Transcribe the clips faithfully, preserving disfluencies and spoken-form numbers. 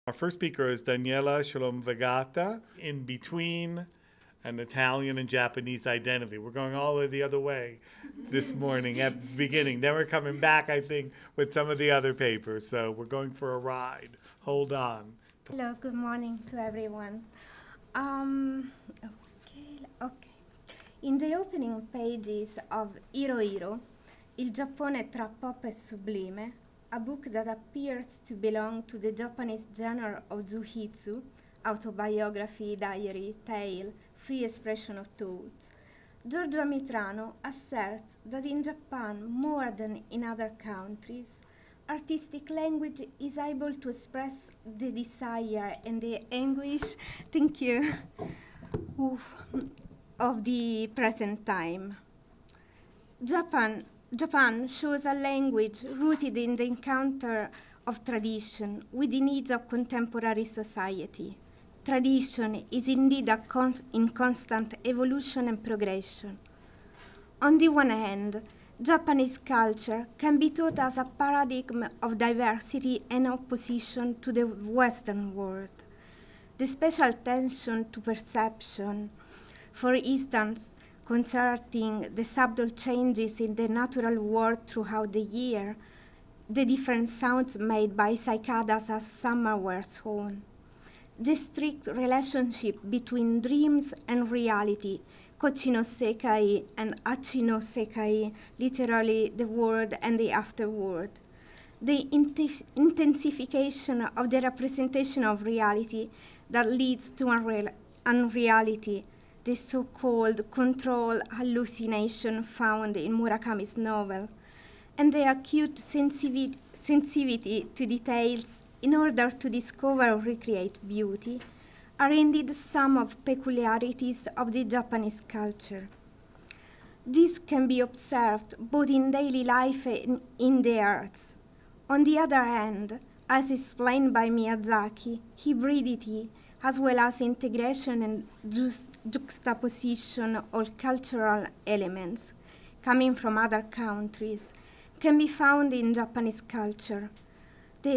Our first speaker is DANIELA Shalom VEGATA, in between an Italian and Japanese identity. We're going all the other way this morning at the beginning. Then we're coming back, I think, with some of the other papers. So we're going for a ride. Hold on. Hello, good morning to everyone. Um, okay, okay. In the opening pages of Hiro Hiro, Il Giappone tra pop e sublime, a book that appears to belong to the Japanese genre of Zuhitsu, autobiography, diary, tale, free expression of thought, Giorgio Amitrano asserts that in Japan, more than in other countries, artistic language is able to express the desire and the anguish, thank you, oof, of the present time. Japan Japan shows a language rooted in the encounter of tradition with the needs of contemporary society. Tradition is indeed a cons in constant evolution and progression. On the one hand, Japanese culture can be taught as a paradigm of diversity and opposition to the Western world. The special attention to perception, for instance, concerning the subtle changes in the natural world throughout the year, the different sounds made by cicadas as summer wears on, the strict relationship between dreams and reality, kochi no sekai and achi no sekai, literally the world and the afterworld, the intensification of the representation of reality that leads to unreal unreality, the so-called control hallucination found in Murakami's novel, and the acute sensivi sensitivity to details in order to discover or recreate beauty, are indeed some of peculiarities of the Japanese culture. This can be observed both in daily life and in the arts. On the other hand, as explained by Miyazaki, hybridity, as well as integration and ju juxtaposition of cultural elements coming from other countries, can be found in Japanese culture. The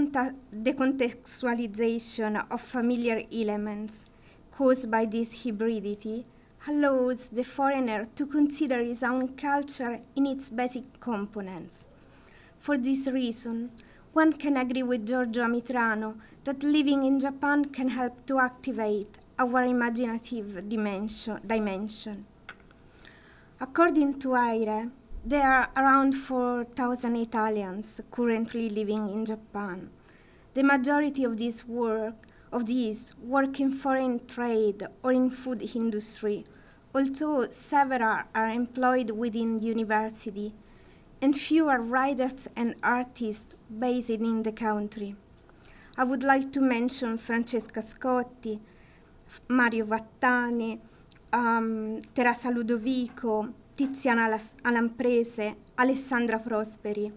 decontextualization of familiar elements caused by this hybridity allows the foreigner to consider his own culture in its basic components. For this reason, one can agree with Giorgio Amitrano that living in Japan can help to activate our imaginative dimension. dimension. According to Aire, there are around four thousand Italians currently living in Japan. The majority of these work of these work in foreign trade or in food industry, although several are employed within university, and few are writers and artists based in the country. I would like to mention Francesca Scotti, Mario Vattani, um, Teresa Ludovico, Tiziana Alamprese, Alessandra Prosperi.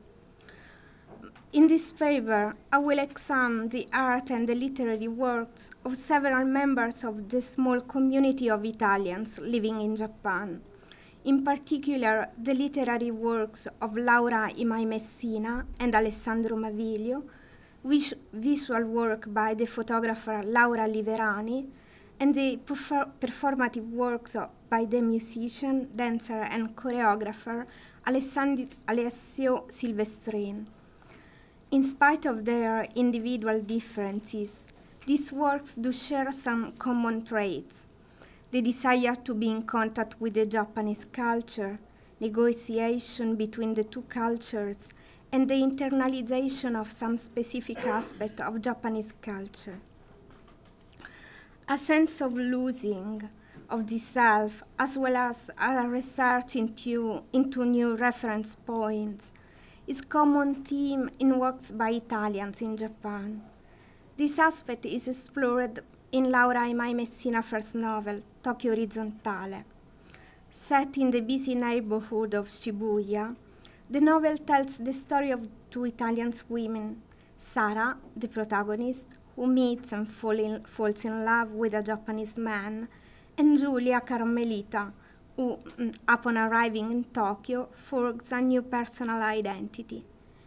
In this paper, I will examine the art and the literary works of several members of the small community of Italians living in Japan. In particular, the literary works of Laura Imai Messina and Alessandro Maviglio, vis visual work by the photographer Laura Liverani, and the perfor performative works of, by the musician, dancer, and choreographer Alessio Silvestrin. In spite of their individual differences, these works do share some common traits: the desire to be in contact with the Japanese culture, negotiation between the two cultures, and the internalization of some specific aspect of Japanese culture. A sense of losing of the self, as well as a research into, into new reference points, is a common theme in works by Italians in Japan. This aspect is explored in Laura Imai Messina's first novel, Tokyo Orizzontale. Set in the busy neighborhood of Shibuya, the novel tells the story of two Italian women, Sara, the protagonist, who meets and fall in, falls in love with a Japanese man, and Giulia Carmelita, who, upon arriving in Tokyo, forges a new personal identity.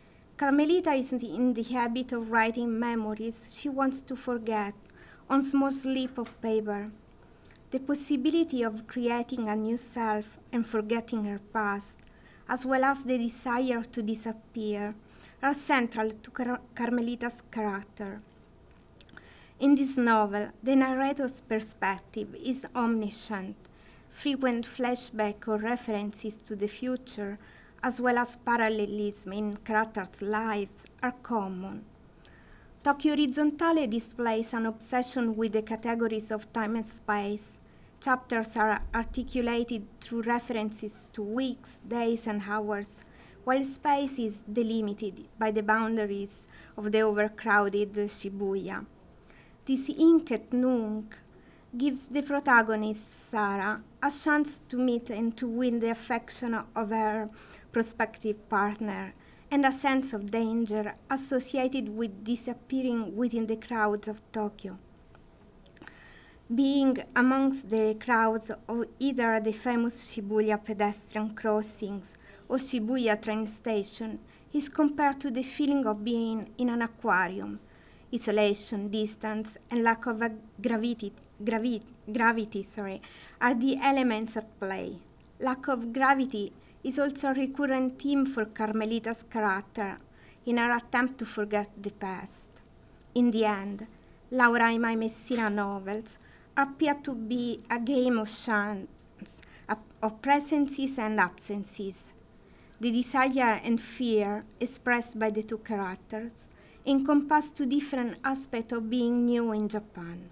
Carmelita is in the habit of writing memories she wants to forget on small slip of paper. The possibility of creating a new self and forgetting her past, as well as the desire to disappear, are central to Car Carmelita's character. In this novel, the narrator's perspective is omniscient. Frequent flashback or references to the future, as well as parallelism in characters' lives, are common. Tokyo Orizzontale displays an obsession with the categories of time and space. Chapters are articulated through references to weeks, days, and hours, while space is delimited by the boundaries of the overcrowded Shibuya. This inked nook gives the protagonist, Sarah, a chance to meet and to win the affection of her prospective partner, and a sense of danger associated with disappearing within the crowds of Tokyo. Being amongst the crowds of either the famous Shibuya pedestrian crossings or Shibuya train station is compared to the feeling of being in an aquarium. Isolation, distance, and lack of a gravity, gravity, gravity sorry, are the elements at play. Lack of gravity is also a recurrent theme for Carmelita's character in her attempt to forget the past. In the end, Laura and My Messina novels appear to be a game of chance, of presences and absences. The desire and fear expressed by the two characters encompass two different aspects of being new in Japan.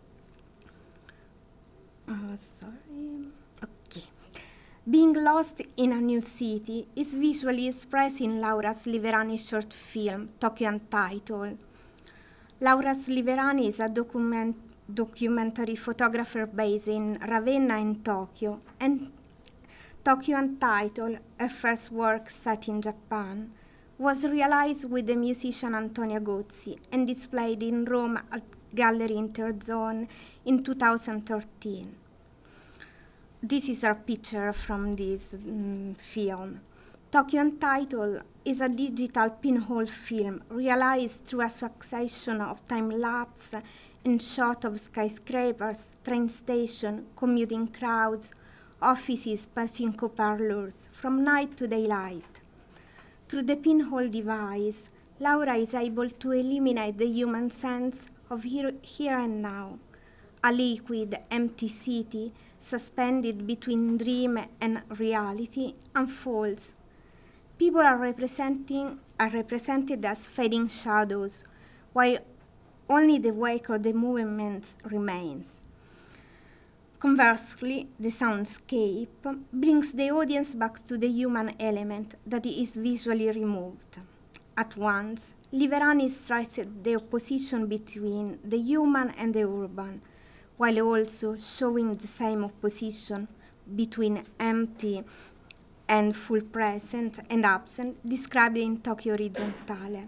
Oh, sorry. Okay. Being lost in a new city is visually expressed in Laura Sliverani's short film, Tokyo Untitled. Laura Sliverani is a document, documentary photographer based in Ravenna in Tokyo, and Tokyo Untitled, her first work set in Japan, was realized with the musician Antonia Gozzi and displayed in Rome at Gallery Interzone in two thousand thirteen. This is a picture from this um, film. Tokyo Untitled is a digital pinhole film realized through a succession of time-lapse and shot of skyscrapers, train station, commuting crowds, offices, pachinko parlors, from night to daylight. Through the pinhole device, Laura is able to eliminate the human sense of here, here and now, a liquid, empty city suspended between dream and reality unfolds. People are, representing, are represented as fading shadows, while only the wake of the movement remains. Conversely, the soundscape brings the audience back to the human element that is visually removed. At once, Liverani strikes the opposition between the human and the urban, while also showing the same opposition between empty and full present and absent, described in Tokyo Orizzontale.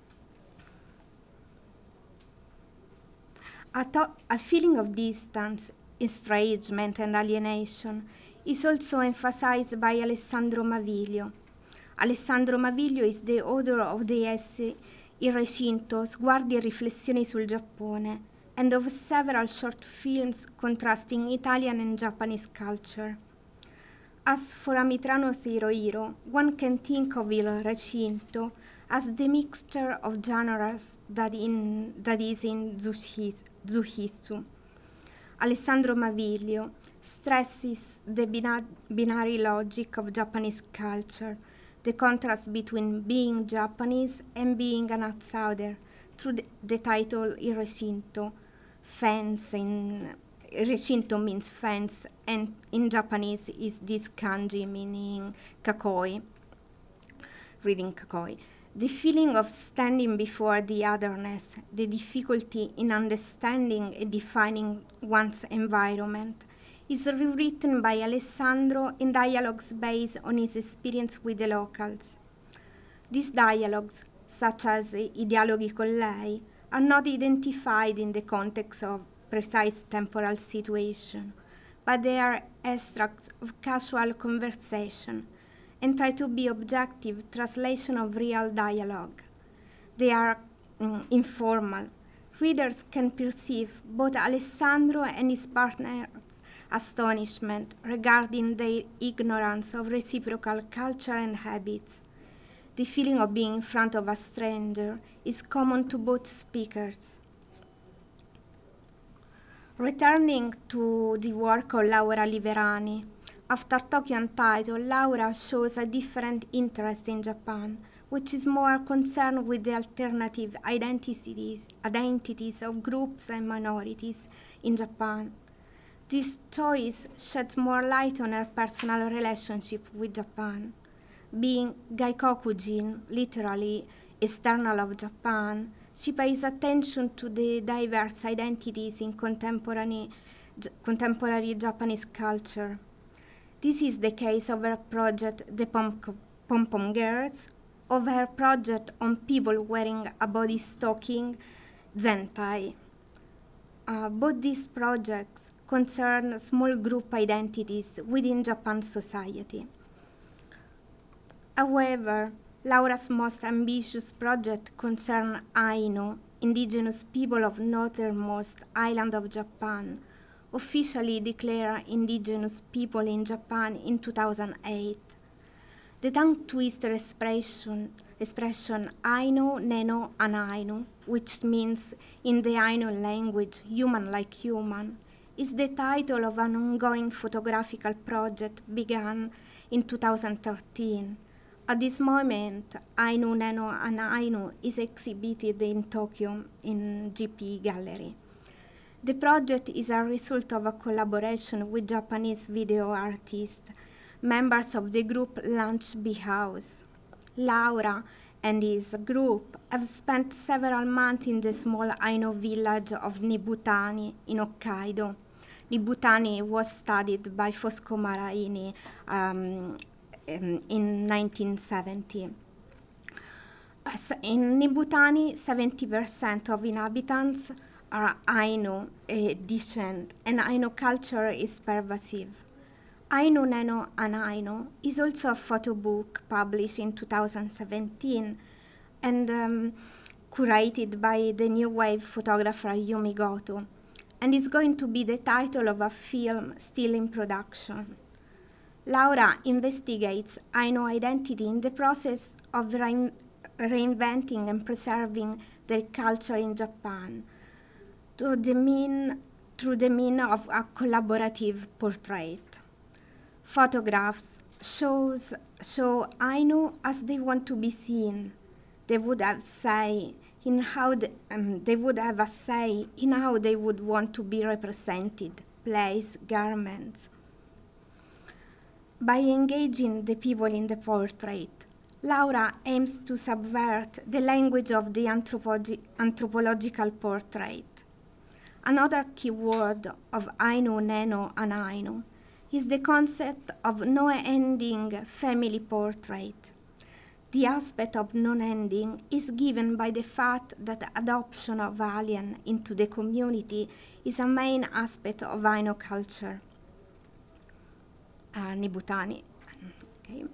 A, to a feeling of distance, estrangement, and alienation is also emphasized by Alessandro Maviglio. Alessandro Maviglio is the author of the essay Il Recinto, Sguardi e Riflessioni sul Giappone, and of several short films contrasting Italian and Japanese culture. As for Amitranos Hirohiro, one can think of Il Recinto as the mixture of genres that, in, that is in Zuhitsu. Alessandro Maviglio stresses the binar binary logic of Japanese culture, the contrast between being Japanese and being an outsider, through the, the title Il Recinto. Fence in Recinto means fence, and in Japanese is this kanji meaning kakoi, reading kakoi. The feeling of standing before the otherness, the difficulty in understanding and defining one's environment, is rewritten by Alessandro in dialogues based on his experience with the locals. These dialogues, such as I dialoghi con lei, are not identified in the context of precise temporal situation, but they are extracts of casual conversation, and try to be objective translation of real dialogue. They are um, informal. Readers can perceive both Alessandro and his partner's astonishment regarding their ignorance of reciprocal culture and habits. The feeling of being in front of a stranger is common to both speakers. Returning to the work of Laura Liverani, after Tokyo Untitled, Laura shows a different interest in Japan, which is more concerned with the alternative identities, identities of groups and minorities in Japan. This choice sheds more light on her personal relationship with Japan. Being Gaikokujin, literally external of Japan, she pays attention to the diverse identities in contemporary, contemporary Japanese culture. This is the case of her project, The Pom Pom Girls, of her project on people wearing a body stocking, Zentai. Uh, both these projects concern small group identities within Japan's society. However, Laura's most ambitious project concerns Ainu, indigenous people of northernmost island of Japan, officially declared indigenous people in Japan in two thousand eight. The tongue twister expression, expression Ainu, Neno, and Ainu, which means in the Ainu language, human like human, is the title of an ongoing photographical project begun in two thousand thirteen. At this moment, Ainu, Neno, and Ainu is exhibited in Tokyo in G P Gallery. The project is a result of a collaboration with Japanese video artists, members of the group Lunch Bee House. Laura and his group have spent several months in the small Ainu village of Nibutani in Hokkaido. Nibutani was studied by Fosco Maraini um, in, in nineteen seventy. As in Nibutani, seventy percent of inhabitants are Ainu uh, descent, and Ainu culture is pervasive. Ainu, Neno, and Ainu is also a photo book published in two thousand seventeen and um, curated by the new wave photographer Yumi Goto, and is going to be the title of a film still in production. Laura investigates Ainu identity in the process of re reinventing and preserving their culture in Japan to the mean, through the means of a collaborative portrait. Photographs shows, show Ainu as they want to be seen. They would have say in how the, um, they would have a say in how they would want to be represented, place, garments. By engaging the people in the portrait, Laura aims to subvert the language of the anthropologi anthropological portrait. Another key word of Ainu, Neno, and Ainu is the concept of no-ending family portrait. The aspect of non-ending is given by the fact that adoption of alien into the community is a main aspect of Ainu culture. Uh, Nibutani. Okay.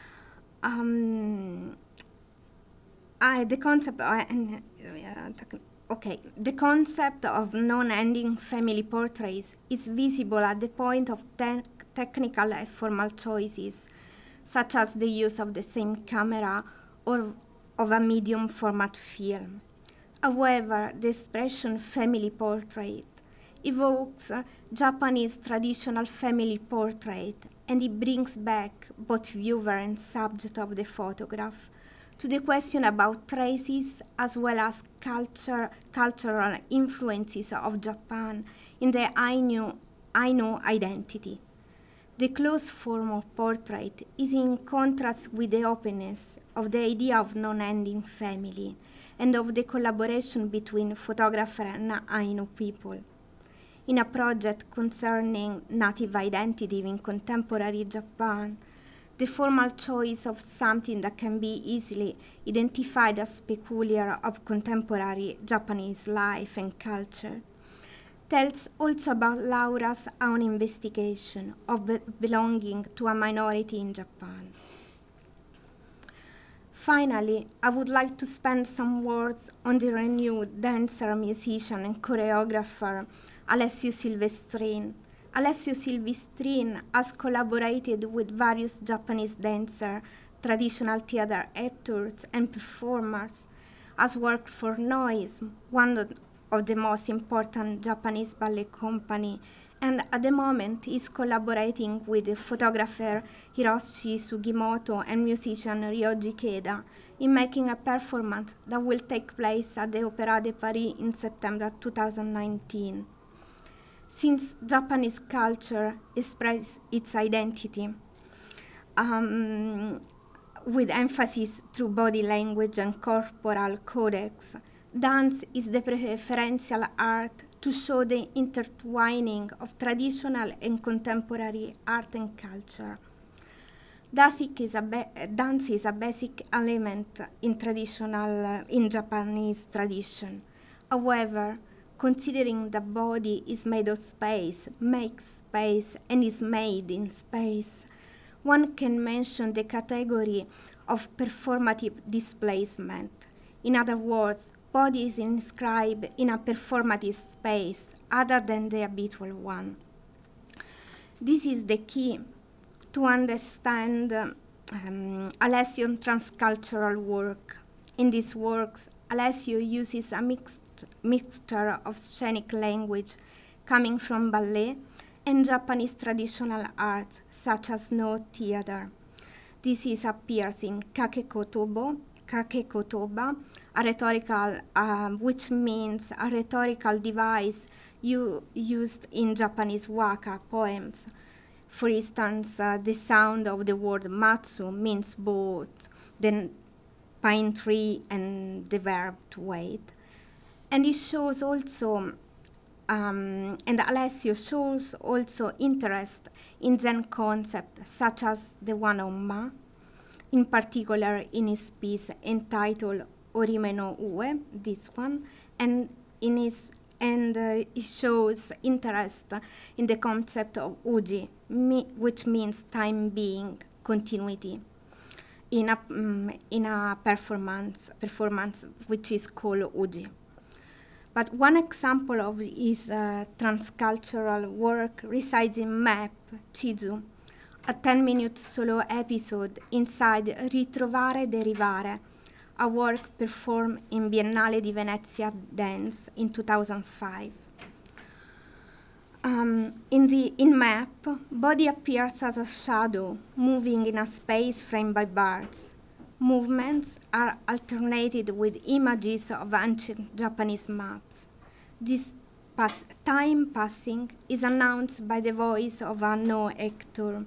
Um, I, the concept. Uh, okay. The concept of non-ending family portraits is visible at the point of te technical and formal choices, such as the use of the same camera or of a medium format film. However, the expression family portrait evokes uh, Japanese traditional family portrait, and it brings back both viewer and subject of the photograph to the question about traces as well as culture, cultural influences of Japan in the Ainu, Ainu identity. The close form of portrait is in contrast with the openness of the idea of non-ending family and of the collaboration between photographer and Ainu people. In a project concerning native identity in contemporary Japan, the formal choice of something that can be easily identified as peculiar of contemporary Japanese life and culture tells also about Laura's own investigation of be belonging to a minority in Japan. Finally, I would like to spend some words on the renewed dancer, musician, and choreographer Alessio Silvestrin. Alessio Silvestrin has collaborated with various Japanese dancers, traditional theater actors, and performers, has worked for Noise, one of the most important Japanese ballet company, and at the moment is collaborating with the photographer Hiroshi Sugimoto and musician Ryoji Ikeda in making a performance that will take place at the Opéra de Paris in September two thousand nineteen. Since Japanese culture expresses its identity um, with emphasis through body language and corporal codex, dance is the preferential art to show the intertwining of traditional and contemporary art and culture. Is a dance is a basic element in traditional, uh, in Japanese tradition. However, considering the body is made of space, makes space, and is made in space, one can mention the category of performative displacement. In other words, body is inscribed in a performative space other than the habitual one. This is the key to understand um, Alessio's transcultural work. In these works, Alessio uses a mixed mixture of scenic language coming from ballet and Japanese traditional art, such as Noh theater. This is appears in kakekotobo, kakekotoba, a rhetorical, uh, which means a rhetorical device you, used in Japanese waka poems. For instance, uh, the sound of the word matsu means both the pine tree and the verb to wait. And it shows also, um, and Alessio shows also interest in Zen concepts, such as the one of Ma, in particular in his piece entitled Orime no Ue, this one, and in his and uh, it shows interest in the concept of uji, me, which means time being, continuity, in a um, in a performance performance which is called uji. But one example of his uh, transcultural work resides in Map Chizu, a ten-minute solo episode inside Ritrovare Derivare, a work performed in Biennale di Venezia Dance in two thousand five. Um, in the in Map, body appears as a shadow moving in a space framed by bars. Movements are alternated with images of ancient Japanese maps. This pass time passing is announced by the voice of a Noh actor.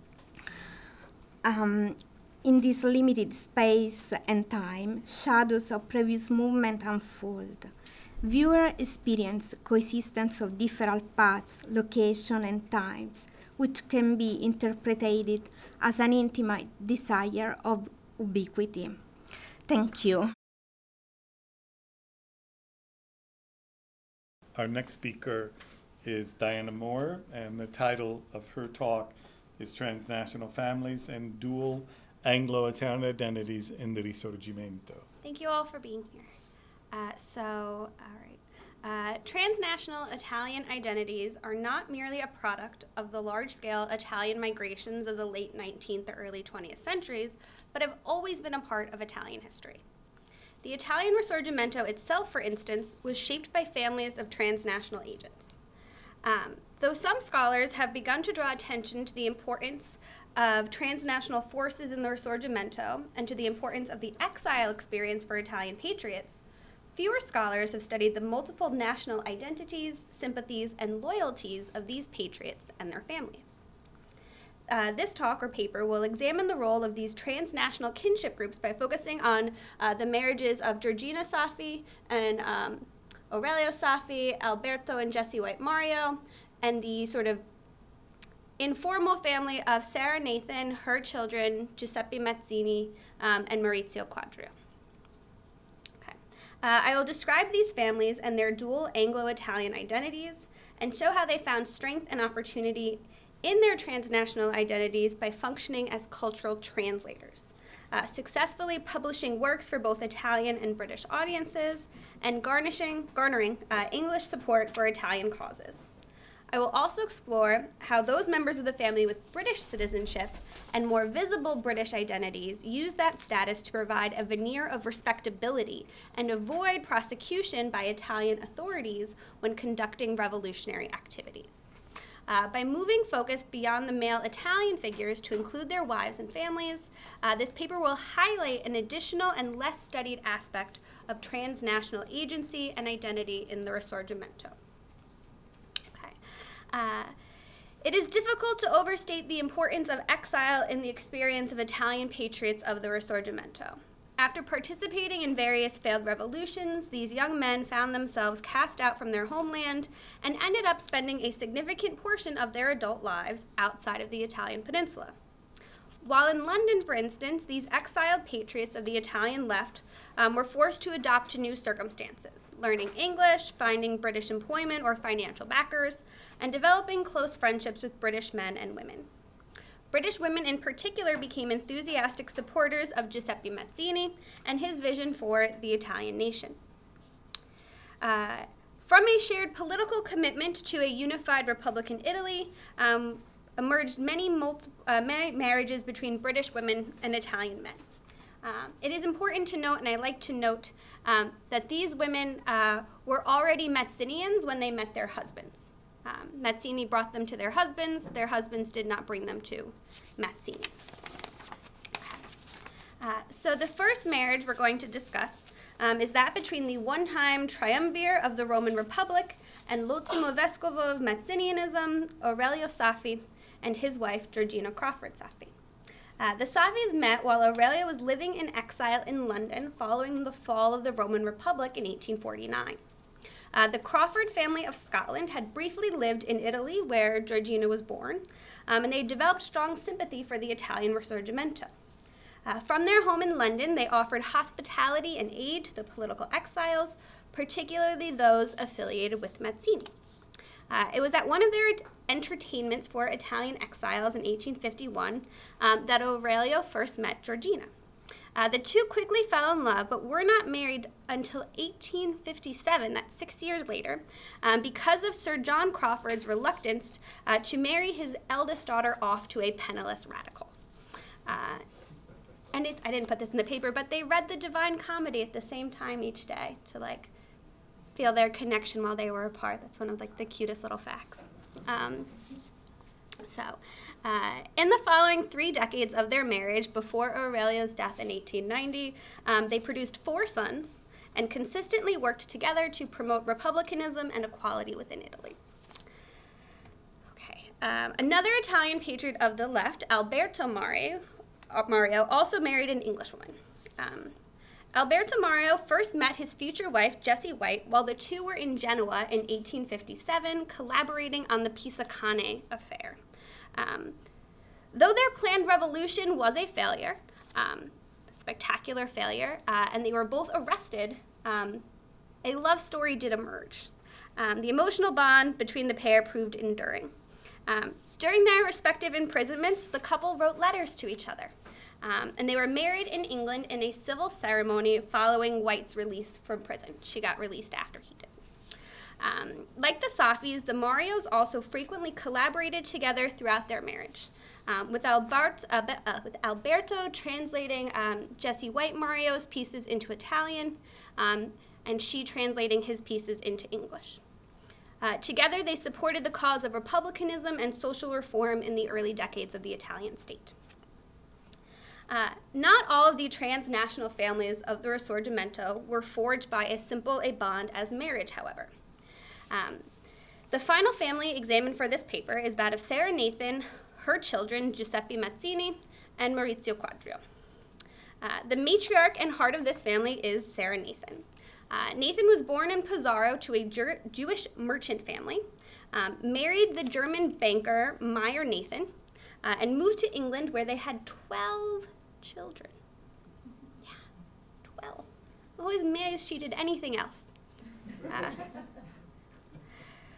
Um, in this limited space and time, shadows of previous movement unfold. Viewer experience coexistence of different paths, location, and times, which can be interpreted as an intimate desire of ubiquity. Thank you. Our next speaker is Diana Moore, and the title of her talk is Transnational Families and Dual Anglo-Italian Identities in the Risorgimento. Thank you all for being here. Uh, so, all right. Uh, transnational Italian identities are not merely a product of the large-scale Italian migrations of the late nineteenth to early twentieth centuries, but have always been a part of Italian history. The Italian Risorgimento itself, for instance, was shaped by families of transnational agents. Um, though some scholars have begun to draw attention to the importance of transnational forces in the Risorgimento and to the importance of the exile experience for Italian patriots, fewer scholars have studied the multiple national identities, sympathies, and loyalties of these patriots and their families. Uh, this talk or paper will examine the role of these transnational kinship groups by focusing on uh, the marriages of Georgina Saffi and um, Aurelio Saffi, Alberto and Jessie White Mario, and the sort of informal family of Sarah Nathan, her children, Giuseppe Mazzini, um, and Maurizio Quadrio. Okay. Uh, I will describe these families and their dual Anglo-Italian identities and show how they found strength and opportunity in their transnational identities by functioning as cultural translators. uh, successfully publishing works for both Italian and British audiences, and garnishing, garnering uh, English support for Italian causes. I will also explore how those members of the family with British citizenship and more visible British identities use that status to provide a veneer of respectability and avoid prosecution by Italian authorities when conducting revolutionary activities. Uh, by moving focus beyond the male Italian figures to include their wives and families, uh, this paper will highlight an additional and less studied aspect of transnational agency and identity in the Risorgimento. Uh, it is difficult to overstate the importance of exile in the experience of Italian patriots of the Risorgimento. After participating in various failed revolutions, these young men found themselves cast out from their homeland and ended up spending a significant portion of their adult lives outside of the Italian peninsula. While in London, for instance, these exiled patriots of the Italian left um, were forced to adopt to new circumstances, learning English, finding British employment or financial backers, and developing close friendships with British men and women. British women in particular became enthusiastic supporters of Giuseppe Mazzini and his vision for the Italian nation. Uh, from a shared political commitment to a unified Republican Italy, um, emerged many, multi uh, many marriages between British women and Italian men. Um, it is important to note, and I like to note, um, that these women uh, were already Mazzinians when they met their husbands. Um, Mazzini brought them to their husbands. Their husbands did not bring them to Mazzini. Uh, so the first marriage we're going to discuss um, is that between the one-time triumvir of the Roman Republic and l'ultimo vescovo of Mazzinianism, Aurelio Saffi, and his wife, Georgina Crawford Saffi. Uh, the Saffis met while Aurelio was living in exile in London following the fall of the Roman Republic in eighteen forty-nine. Uh, the Crawford family of Scotland had briefly lived in Italy, where Georgina was born, um, and they developed strong sympathy for the Italian Risorgimento. Uh, from their home in London, they offered hospitality and aid to the political exiles, particularly those affiliated with Mazzini. Uh, it was at one of their entertainments for Italian exiles in eighteen fifty-one um, that Aurelio first met Georgina. Uh, the two quickly fell in love, but were not married until eighteen fifty-seven, that's six years later, um, because of Sir John Crawford's reluctance uh, to marry his eldest daughter off to a penniless radical. Uh, and it, I didn't put this in the paper, but they read the Divine Comedy at the same time each day to, like, feel their connection while they were apart. That's one of, like, the cutest little facts. Um, so, uh, in the following three decades of their marriage, before Aurelio's death in eighteen ninety, um, they produced four sons and consistently worked together to promote republicanism and equality within Italy. Okay, um, another Italian patriot of the left, Alberto Mario, uh, Mario also married an Englishwoman. Um, Alberto Mario first met his future wife, Jessie White, while the two were in Genoa in eighteen fifty-seven, collaborating on the Pisacane affair. Um, though their planned revolution was a failure, um, spectacular failure, uh, and they were both arrested, um, a love story did emerge. Um, the emotional bond between the pair proved enduring. Um, during their respective imprisonments, the couple wrote letters to each other. Um, and they were married in England in a civil ceremony following White's release from prison. She got released after he did. Um, like the Saffis, the Marios also frequently collaborated together throughout their marriage, um, with, Albert, uh, uh, with Alberto translating um, Jessie White Mario's pieces into Italian, um, and she translating his pieces into English. Uh, together, they supported the cause of republicanism and social reform in the early decades of the Italian state. Uh, not all of the transnational families of the Risorgimento were forged by as simple a bond as marriage, however. Um, the final family examined for this paper is that of Sarah Nathan, her children, Giuseppe Mazzini, and Maurizio Quadrio. Uh, the matriarch and heart of this family is Sarah Nathan. Uh, Nathan was born in Pesaro to a Jew Jewish merchant family, um, married the German banker Meyer Nathan, uh, and moved to England where they had twelve children. Yeah, twelve. I was amazed she did anything else. Uh,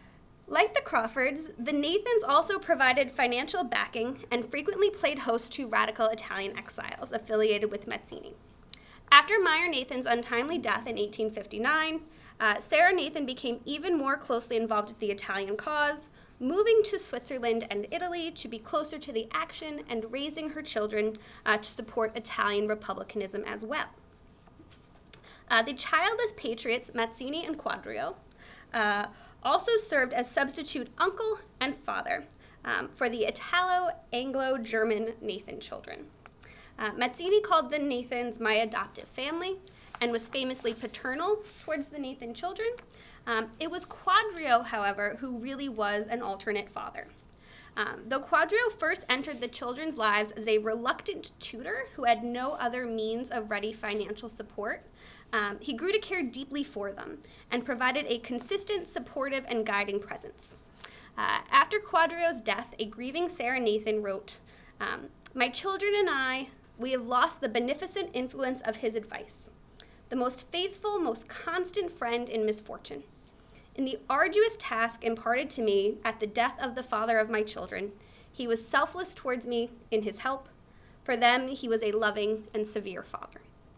Like the Crawfords, the Nathans also provided financial backing and frequently played host to radical Italian exiles affiliated with Mazzini. After Meyer Nathan's untimely death in eighteen fifty-nine, uh, Sarah Nathan became even more closely involved with the Italian cause, moving to Switzerland and Italy to be closer to the action and raising her children uh, to support Italian republicanism as well. Uh, the childless patriots Mazzini and Quadrio uh, also served as substitute uncle and father um, for the Italo-Anglo-German Nathan children. Uh, Mazzini called the Nathans my adoptive family and was famously paternal towards the Nathan children. Um, it was Quadrio, however, who really was an alternate father. Um, though Quadrio first entered the children's lives as a reluctant tutor who had no other means of ready financial support, Um, he grew to care deeply for them and provided a consistent, supportive, and guiding presence. Uh, after Quadrio's death, a grieving Sarah Nathan wrote, um, "My children and I, we have lost the beneficent influence of his advice, the most faithful, most constant friend in misfortune. In the arduous task imparted to me at the death of the father of my children, he was selfless towards me in his help. For them, he was a loving and severe father."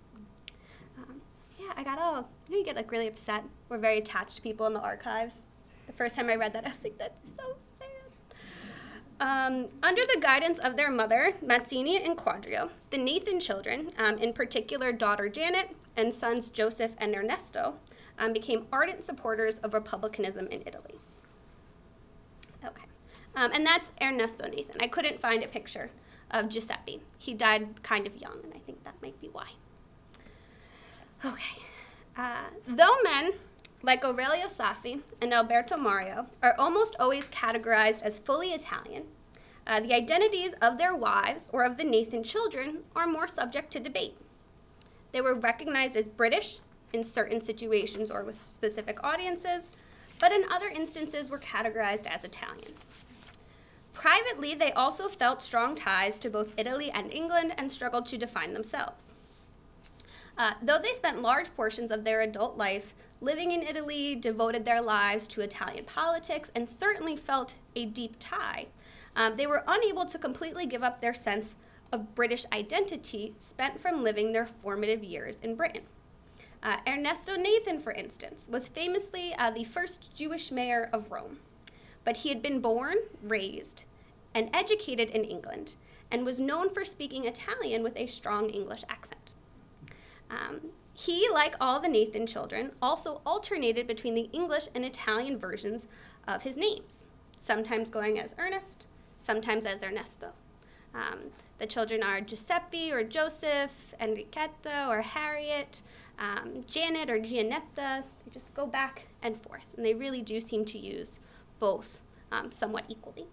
I got all, you know, you get like really upset. We're very attached to people in the archives. The first time I read that, I was like, that's so sad. Um, under the guidance of their mother, Mazzini and Quadrio, the Nathan children, um, in particular daughter Janet and sons Joseph and Ernesto, um, became ardent supporters of republicanism in Italy. Okay, um, and that's Ernesto Nathan. I couldn't find a picture of Giuseppe. He died kind of young, and I think that might be why. Okay, uh, though men like Aurelio Saffi and Alberto Mario are almost always categorized as fully Italian, uh, the identities of their wives or of the Nathan children are more subject to debate. They were recognized as British in certain situations or with specific audiences, but in other instances were categorized as Italian. Privately, they also felt strong ties to both Italy and England and struggled to define themselves. Uh, though they spent large portions of their adult life living in Italy, devoted their lives to Italian politics, and certainly felt a deep tie, um, they were unable to completely give up their sense of British identity spent from living their formative years in Britain. Uh, Ernesto Nathan, for instance, was famously uh, the first Jewish mayor of Rome, but he had been born, raised, and educated in England, and was known for speaking Italian with a strong English accent. Um, he, like all the Nathan children, also alternated between the English and Italian versions of his names, sometimes going as Ernest, sometimes as Ernesto. Um, the children are Giuseppe or Joseph, Enrichetta or Harriet, um, Janet or Gianetta. They just go back and forth, and they really do seem to use both um, somewhat equally.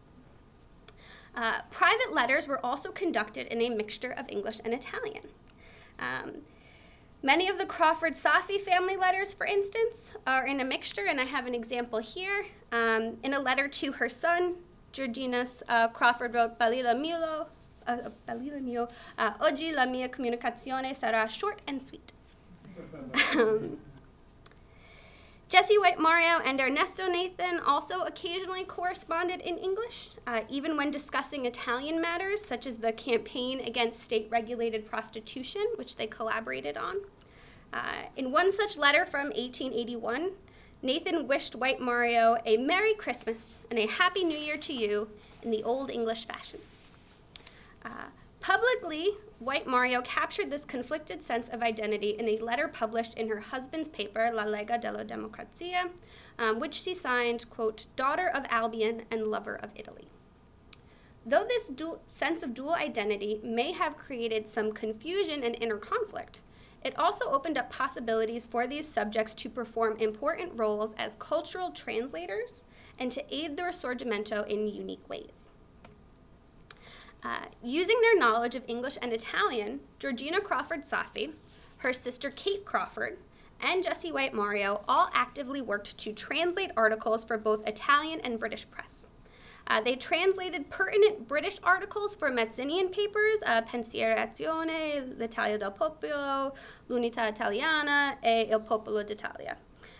Uh, private letters were also conducted in a mixture of English and Italian. Um, many of the Crawford-Saffi family letters, for instance, are in a mixture, and I have an example here. Um, in a letter to her son, Georginas, uh, Crawford wrote, "Balila mio, uh, Balila mio, uh, oggi la mia comunicazione sarà short and sweet." um, Jesse White Mario and Ernesto Nathan also occasionally corresponded in English, uh, even when discussing Italian matters, such as the campaign against state-regulated prostitution, which they collaborated on. Uh, in one such letter from eighteen eighty-one, Nathan wished White Mario a Merry Christmas and a Happy New Year to you in the Old English fashion. Uh, Publicly, White Mario captured this conflicted sense of identity in a letter published in her husband's paper, La Lega della Democrazia, um, which she signed, quote, "Daughter of Albion and lover of Italy." Though this dual sense of dual identity may have created some confusion and inner conflict, it also opened up possibilities for these subjects to perform important roles as cultural translators and to aid the Risorgimento in unique ways. Uh, using their knowledge of English and Italian, Georgina Crawford-Saffi, her sister Kate Crawford, and Jesse White Mario all actively worked to translate articles for both Italian and British press. Uh, they translated pertinent British articles for Mazzinian papers, uh, Pensiero e Azione, L'Italia del Popolo, L'Unità Italiana, e Il Popolo d'Italia.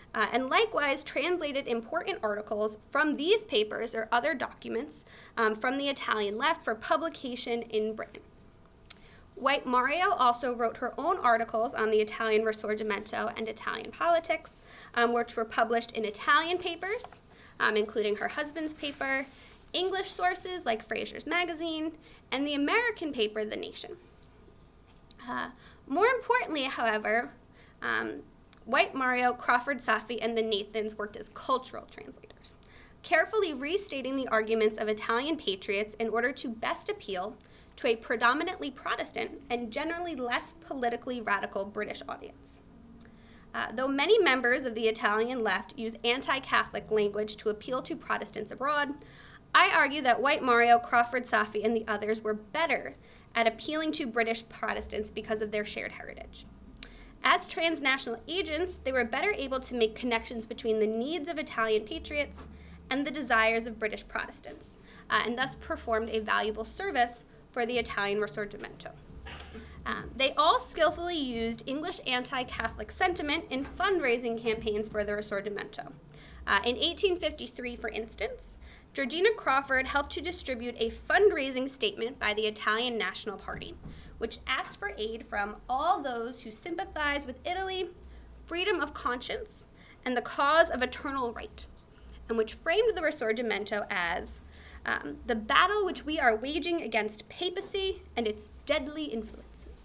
uh, and likewise translated important articles from these papers or other documents um, from the Italian left for publication in Britain. White Mario also wrote her own articles on the Italian Risorgimento and Italian politics, um, which were published in Italian papers, um, including her husband's paper, English sources like Fraser's Magazine, and the American paper, The Nation. Uh, more importantly, however, um, White Mario, Crawford Safi, and the Nathans worked as cultural translators, carefully restating the arguments of Italian patriots in order to best appeal to a predominantly Protestant and generally less politically radical British audience. Uh, though many members of the Italian left use anti-Catholic language to appeal to Protestants abroad, I argue that White Mario, Crawford Safi, and the others were better at appealing to British Protestants because of their shared heritage. As transnational agents, they were better able to make connections between the needs of Italian patriots and the desires of British Protestants, uh, and thus performed a valuable service for the Italian Risorgimento. Um, they all skillfully used English anti-Catholic sentiment in fundraising campaigns for the Risorgimento. Uh, in eighteen fifty-three, for instance, Georgina Crawford helped to distribute a fundraising statement by the Italian National Party, which asked for aid from all those who sympathize with Italy, freedom of conscience, and the cause of eternal right, and which framed the Risorgimento as um, the battle which we are waging against papacy and its deadly influences.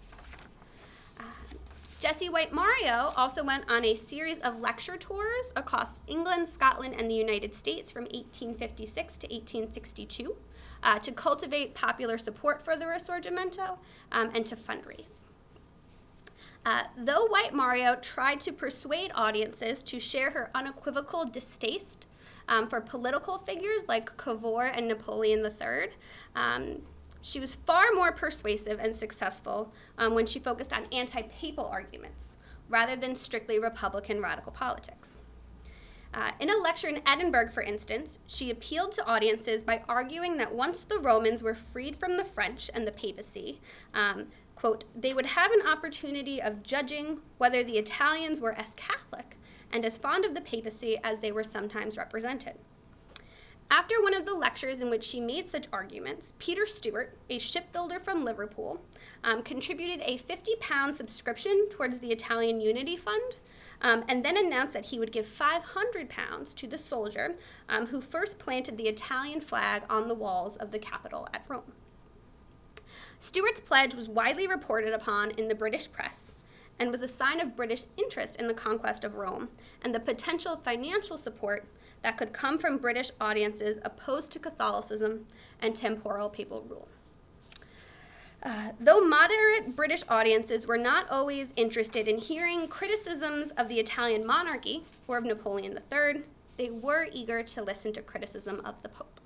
Jessie White Mario also went on a series of lecture tours across England, Scotland, and the United States from eighteen fifty-six to eighteen sixty-two uh, to cultivate popular support for the Risorgimento um, and to fundraise. Uh, though White Mario tried to persuade audiences to share her unequivocal distaste um, for political figures like Cavour and Napoleon the Third, um, she was far more persuasive and successful um, when she focused on anti-papal arguments rather than strictly Republican radical politics. Uh, in a lecture in Edinburgh, for instance, she appealed to audiences by arguing that once the Romans were freed from the French and the papacy, um, quote, they would have an opportunity of judging whether the Italians were as Catholic and as fond of the papacy as they were sometimes represented. After one of the lectures in which she made such arguments, Peter Stewart, a shipbuilder from Liverpool, um, contributed a fifty pound subscription towards the Italian Unity Fund, um, and then announced that he would give five hundred pounds to the soldier um, who first planted the Italian flag on the walls of the capital at Rome. Stewart's pledge was widely reported upon in the British press and was a sign of British interest in the conquest of Rome and the potential financial support that could come from British audiences opposed to Catholicism and temporal papal rule. Uh, though moderate British audiences were not always interested in hearing criticisms of the Italian monarchy or of Napoleon the Third, they were eager to listen to criticism of the Pope.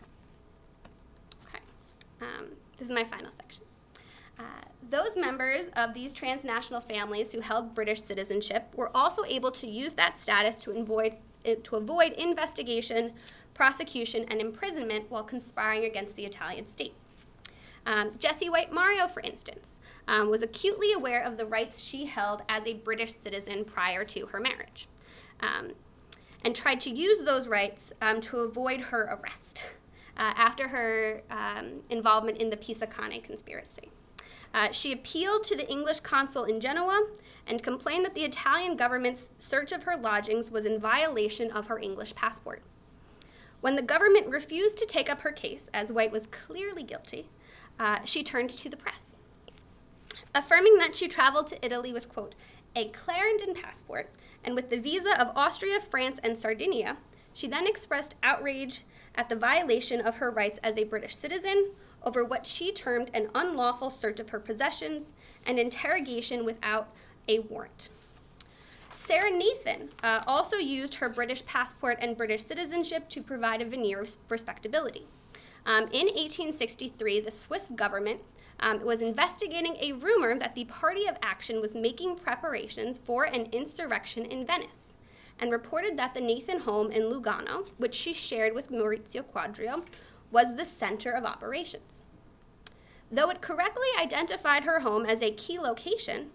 Okay, um, this is my final section. Uh, those members of these transnational families who held British citizenship were also able to use that status to avoid to avoid investigation, prosecution, and imprisonment while conspiring against the Italian state. Um, Jessie White Mario, for instance, um, was acutely aware of the rights she held as a British citizen prior to her marriage, um, and tried to use those rights um, to avoid her arrest uh, after her um, involvement in the Pisacane conspiracy. Uh, she appealed to the English consul in Genoa and complained that the Italian government's search of her lodgings was in violation of her English passport. When the government refused to take up her case, as White was clearly guilty, uh, she turned to the press, affirming that she traveled to Italy with, quote, a Clarendon passport, and with the visa of Austria, France, and Sardinia. She then expressed outrage at the violation of her rights as a British citizen over what she termed an unlawful search of her possessions and interrogation without a warrant. Sarah Nathan uh, also used her British passport and British citizenship to provide a veneer of respectability. Um, in eighteen sixty-three, the Swiss government um, was investigating a rumor that the Party of Action was making preparations for an insurrection in Venice, and reported that the Nathan home in Lugano, which she shared with Maurizio Quadrio, was the center of operations. Though it correctly identified her home as a key location,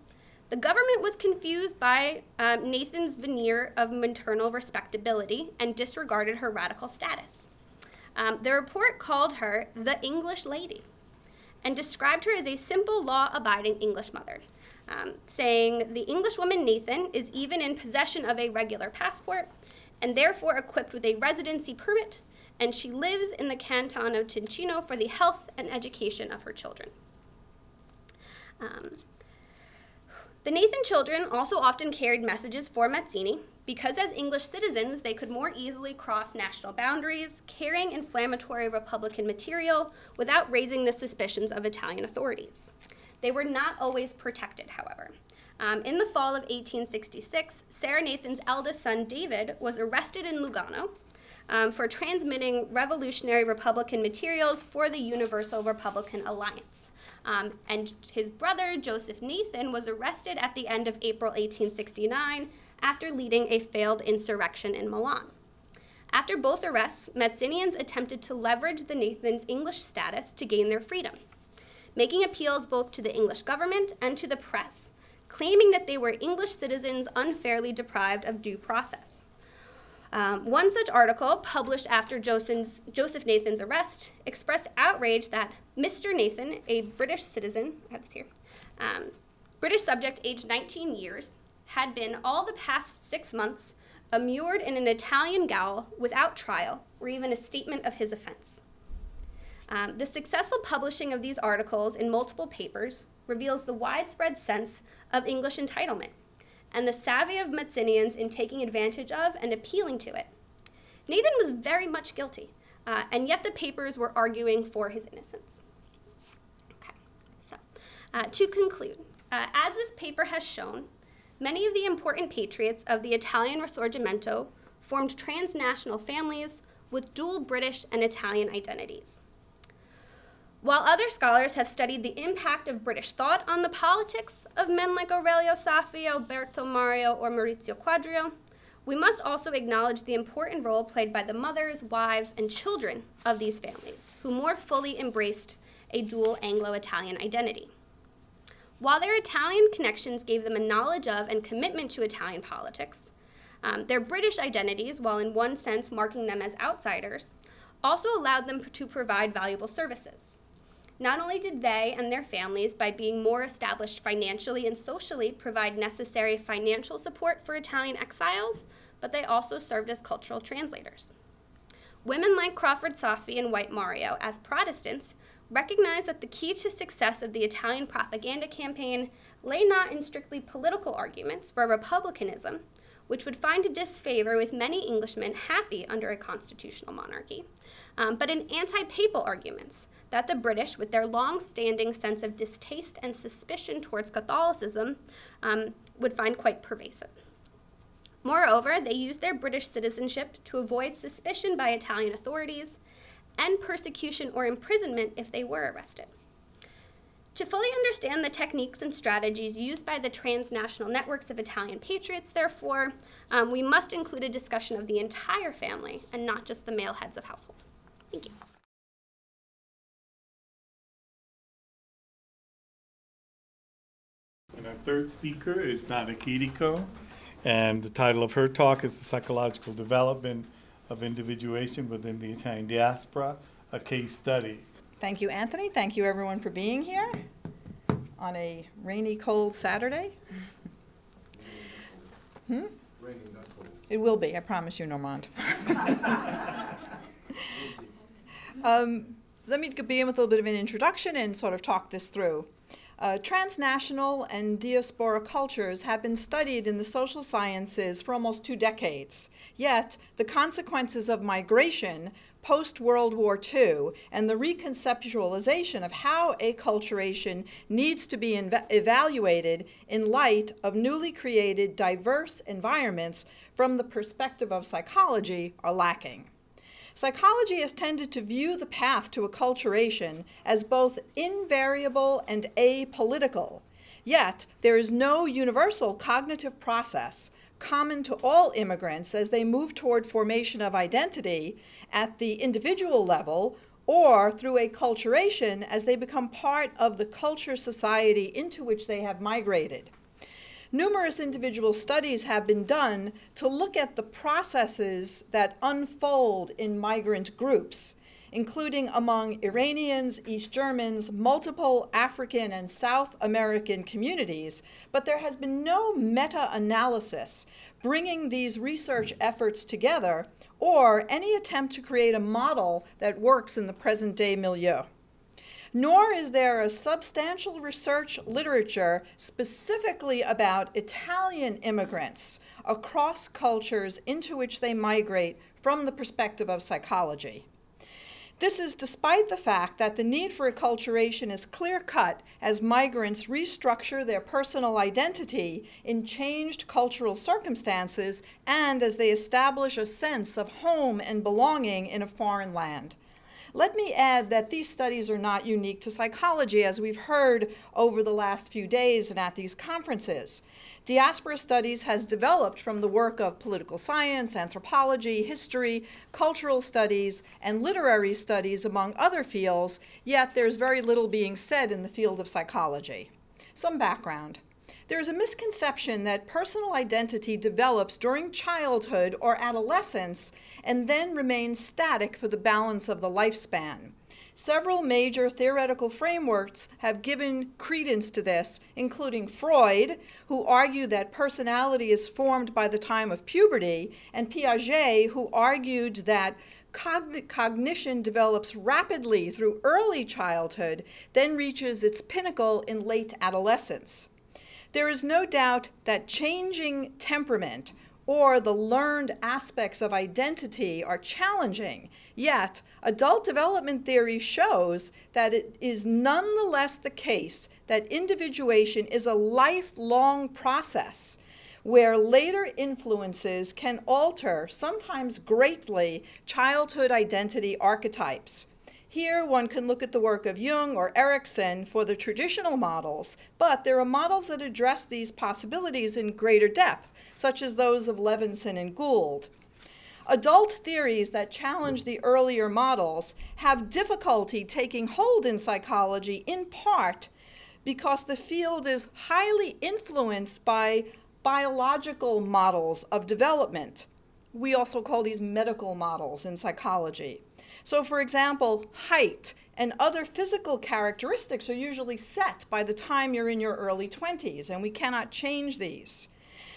The government was confused by um, Nathan's veneer of maternal respectability and disregarded her radical status. Um, the report called her the English lady and described her as a simple, law-abiding English mother, um, saying the Englishwoman Nathan is even in possession of a regular passport and therefore equipped with a residency permit, and she lives in the canton of Ticino for the health and education of her children. Um, the Nathan children also often carried messages for Mazzini because as English citizens, they could more easily cross national boundaries, carrying inflammatory Republican material without raising the suspicions of Italian authorities. They were not always protected, however. Um, in the fall of eighteen sixty-six, Sarah Nathan's eldest son, David, was arrested in Lugano um, for transmitting revolutionary Republican materials for the Universal Republican Alliance. Um, and his brother, Joseph Nathan, was arrested at the end of April eighteen sixty-nine after leading a failed insurrection in Milan. After both arrests, Mazzinians attempted to leverage the Nathans' English status to gain their freedom, making appeals both to the English government and to the press, claiming that they were English citizens unfairly deprived of due process. Um, one such article, published after Joseph's, Joseph Nathan's arrest, expressed outrage that Mister Nathan, a British citizen, I have this here, um, British subject aged nineteen years, had been all the past six months immured in an Italian gaol without trial or even a statement of his offense. Um, the successful publishing of these articles in multiple papers reveals the widespread sense of English entitlement and the savvy of Mazzinians in taking advantage of and appealing to it. Nathan was very much guilty, uh, and yet the papers were arguing for his innocence. Okay, so uh, to conclude, uh, as this paper has shown, many of the important patriots of the Italian Risorgimento formed transnational families with dual British and Italian identities. While other scholars have studied the impact of British thought on the politics of men like Aurelio Saffi, Alberto Mario, or Maurizio Quadrio, we must also acknowledge the important role played by the mothers, wives, and children of these families, who more fully embraced a dual Anglo-Italian identity. While their Italian connections gave them a knowledge of and commitment to Italian politics, um, their British identities, while in one sense marking them as outsiders, also allowed them to provide valuable services. Not only did they and their families, by being more established financially and socially, provide necessary financial support for Italian exiles, but they also served as cultural translators. Women like Crawford Saffi and White Mario, as Protestants, recognized that the key to success of the Italian propaganda campaign lay not in strictly political arguments for republicanism, which would find disfavor with many Englishmen happy under a constitutional monarchy, um, but in anti-papal arguments that the British, with their long-standing sense of distaste and suspicion towards Catholicism, um, would find quite pervasive. Moreover, they used their British citizenship to avoid suspicion by Italian authorities and persecution or imprisonment if they were arrested. To fully understand the techniques and strategies used by the transnational networks of Italian patriots, therefore, um, we must include a discussion of the entire family and not just the male heads of household. Thank you. And our third speaker is Donna CHIRICO, and the title of her talk is The Psychological Development of Individuation Within the Italian Diaspora, a Case Study. Thank you, Anthony. Thank you, everyone, for being here on a rainy, cold Saturday. Hmm? Rainy, not cold. It will be, I promise you, Normand. um, let me begin with a little bit of an introduction and sort of talk this through. Uh, transnational and diaspora cultures have been studied in the social sciences for almost two decades. Yet, the consequences of migration post-World War Two and the reconceptualization of how acculturation needs to be evaluated in light of newly created diverse environments from the perspective of psychology are lacking. Psychology has tended to view the path to acculturation as both invariable and apolitical. Yet, there is no universal cognitive process common to all immigrants as they move toward formation of identity at the individual level or through acculturation as they become part of the culture society into which they have migrated. Numerous individual studies have been done to look at the processes that unfold in migrant groups, including among Iranians, East Germans, multiple African and South American communities, but there has been no meta-analysis bringing these research efforts together or any attempt to create a model that works in the present-day milieu. Nor is there a substantial research literature specifically about Italian immigrants across cultures into which they migrate from the perspective of psychology. This is despite the fact that the need for acculturation is clear-cut as migrants restructure their personal identity in changed cultural circumstances and as they establish a sense of home and belonging in a foreign land. Let me add that these studies are not unique to psychology, as we've heard over the last few days and at these conferences. Diaspora studies has developed from the work of political science, anthropology, history, cultural studies, and literary studies, among other fields, yet there's very little being said in the field of psychology. Some background. There is a misconception that personal identity develops during childhood or adolescence and then remains static for the balance of the lifespan. Several major theoretical frameworks have given credence to this, including Freud, who argued that personality is formed by the time of puberty, and Piaget, who argued that cogn- cognition develops rapidly through early childhood, then reaches its pinnacle in late adolescence. There is no doubt that changing temperament or the learned aspects of identity are challenging, yet adult development theory shows that it is nonetheless the case that individuation is a lifelong process where later influences can alter, sometimes greatly, childhood identity archetypes. Here, one can look at the work of Jung or Erikson for the traditional models, but there are models that address these possibilities in greater depth, such as those of Levinson and Gould. Adult theories that challenge the earlier models have difficulty taking hold in psychology, in part because the field is highly influenced by biological models of development. We also call these medical models in psychology. So, for example, height and other physical characteristics are usually set by the time you're in your early twenties, and we cannot change these.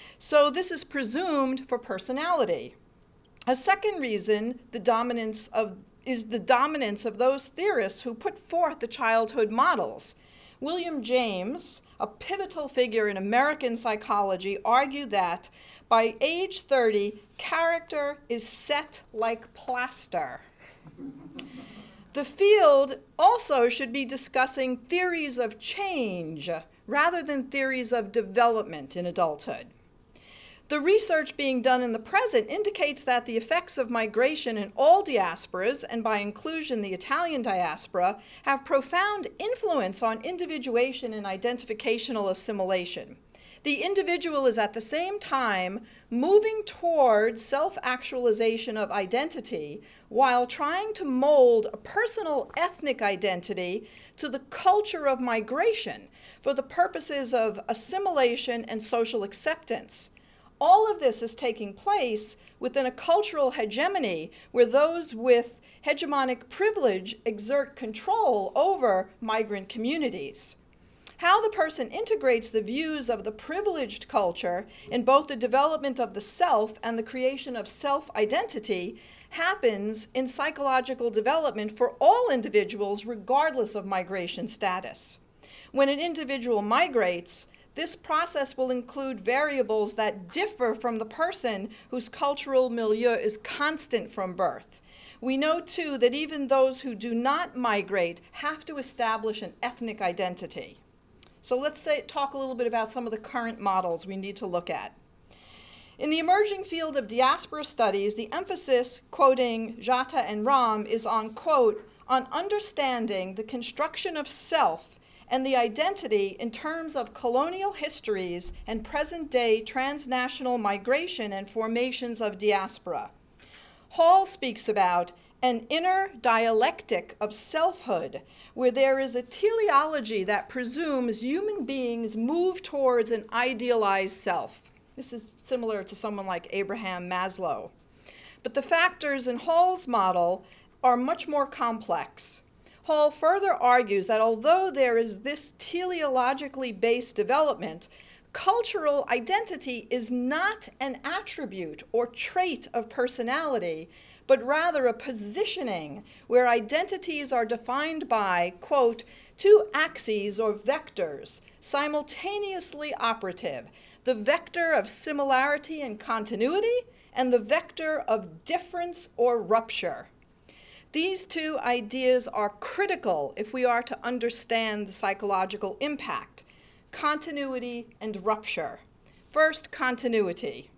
So this is presumed for personality. A second reason the dominance of, is the dominance of those theorists who put forth the childhood models. William James, a pivotal figure in American psychology, argued that by age thirty, character is set like plaster. The field also should be discussing theories of change rather than theories of development in adulthood. The research being done in the present indicates that the effects of migration in all diasporas, and by inclusion the Italian diaspora, have profound influence on individuation and identificational assimilation. The individual is at the same time moving towards self-actualization of identity while trying to mold a personal ethnic identity to the culture of migration for the purposes of assimilation and social acceptance. All of this is taking place within a cultural hegemony where those with hegemonic privilege exert control over migrant communities. How the person integrates the views of the privileged culture in both the development of the self and the creation of self-identity happens in psychological development for all individuals regardless of migration status. When an individual migrates, this process will include variables that differ from the person whose cultural milieu is constant from birth. We know, too, that even those who do not migrate have to establish an ethnic identity. So let's say, talk a little bit about some of the current models we need to look at. In the emerging field of diaspora studies, the emphasis, quoting Jata and Ram, is on, quote, on understanding the construction of self and the identity in terms of colonial histories and present-day transnational migration and formations of diaspora. Hall speaks about an inner dialectic of selfhood, where there is a teleology that presumes human beings move towards an idealized self. This is similar to someone like Abraham Maslow. But the factors in Hall's model are much more complex. Hall further argues that although there is this teleologically based development, cultural identity is not an attribute or trait of personality, but rather a positioning where identities are defined by, quote, two axes or vectors simultaneously operative, the vector of similarity and continuity and the vector of difference or rupture. These two ideas are critical if we are to understand the psychological impact, continuity and rupture. First, continuity.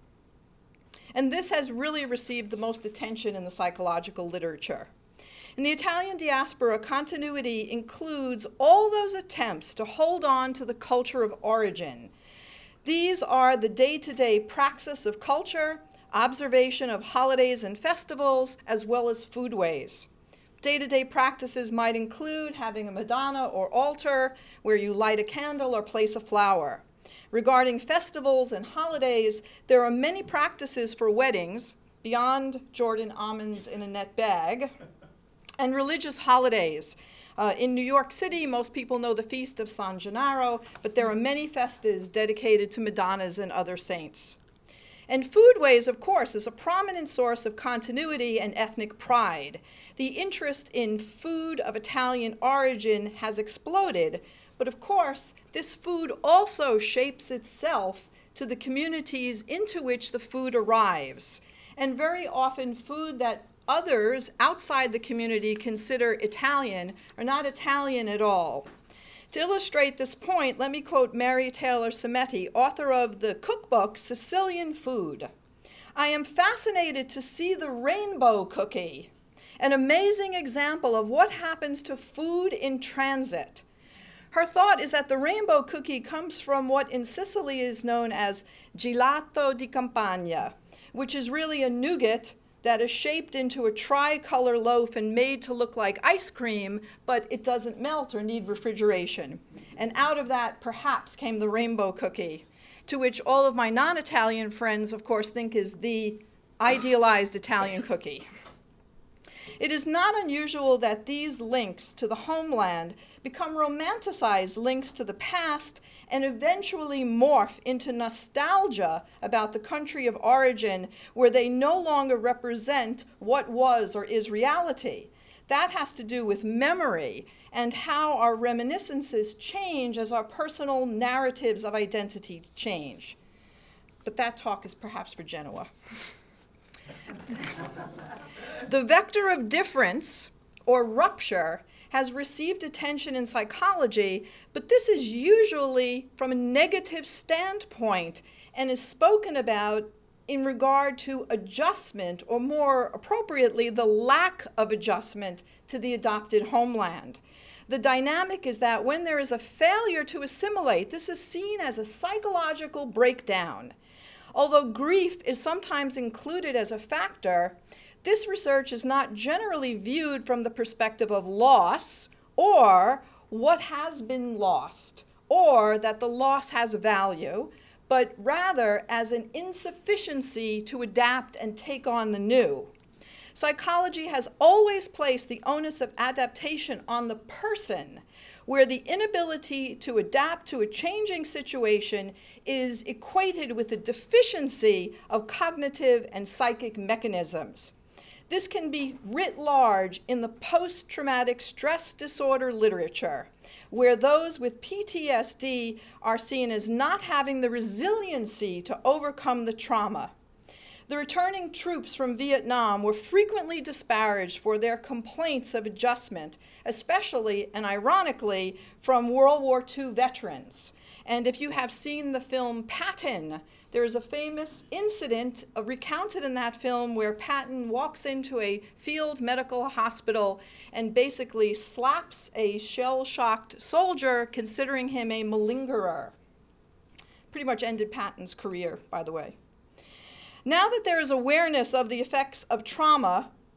And this has really received the most attention in the psychological literature. In the Italian diaspora, continuity includes all those attempts to hold on to the culture of origin. These are the day-to-day praxis of culture, observation of holidays and festivals, as well as foodways. Day-to-day practices might include having a Madonna or altar where you light a candle or place a flower. Regarding festivals and holidays, there are many practices for weddings, beyond Jordan almonds in a net bag, and religious holidays. Uh, in New York City, most people know the Feast of San Gennaro, but there are many festas dedicated to Madonnas and other saints. And foodways, of course, is a prominent source of continuity and ethnic pride. The interest in food of Italian origin has exploded, but of course, this food also shapes itself to the communities into which the food arrives. And very often, food that others outside the community consider Italian are not Italian at all. To illustrate this point, let me quote Mary Taylor Cimetti, author of the cookbook Sicilian Food. "I am fascinated to see the rainbow cookie, an amazing example of what happens to food in transit. Her thought is that the rainbow cookie comes from what in Sicily is known as gelato di campagna, which is really a nougat that is shaped into a tricolor loaf and made to look like ice cream, but it doesn't melt or need refrigeration. And out of that, perhaps, came the rainbow cookie, to which all of my non-Italian friends, of course, think is the idealized Italian cookie." It is not unusual that these links to the homeland become romanticized links to the past and eventually morph into nostalgia about the country of origin where they no longer represent what was or is reality. That has to do with memory and how our reminiscences change as our personal narratives of identity change. But that talk is perhaps for Genoa. The vector of difference, or rupture, has received attention in psychology, but this is usually from a negative standpoint and is spoken about in regard to adjustment, or more appropriately, the lack of adjustment to the adopted homeland. The dynamic is that when there is a failure to assimilate, this is seen as a psychological breakdown. Although grief is sometimes included as a factor, this research is not generally viewed from the perspective of loss or what has been lost, or that the loss has value, but rather as an insufficiency to adapt and take on the new. Psychology has always placed the onus of adaptation on the person, where the inability to adapt to a changing situation is equated with the deficiency of cognitive and psychic mechanisms. This can be writ large in the post-traumatic stress disorder literature, where those with P T S D are seen as not having the resiliency to overcome the trauma. The returning troops from Vietnam were frequently disparaged for their complaints of adjustment, especially and ironically from World War Two veterans. And if you have seen the film Patton, there is a famous incident uh, recounted in that film where Patton walks into a field medical hospital and basically slaps a shell-shocked soldier, considering him a malingerer. Pretty much ended Patton's career, by the way. Now that there is awareness of the effects of trauma,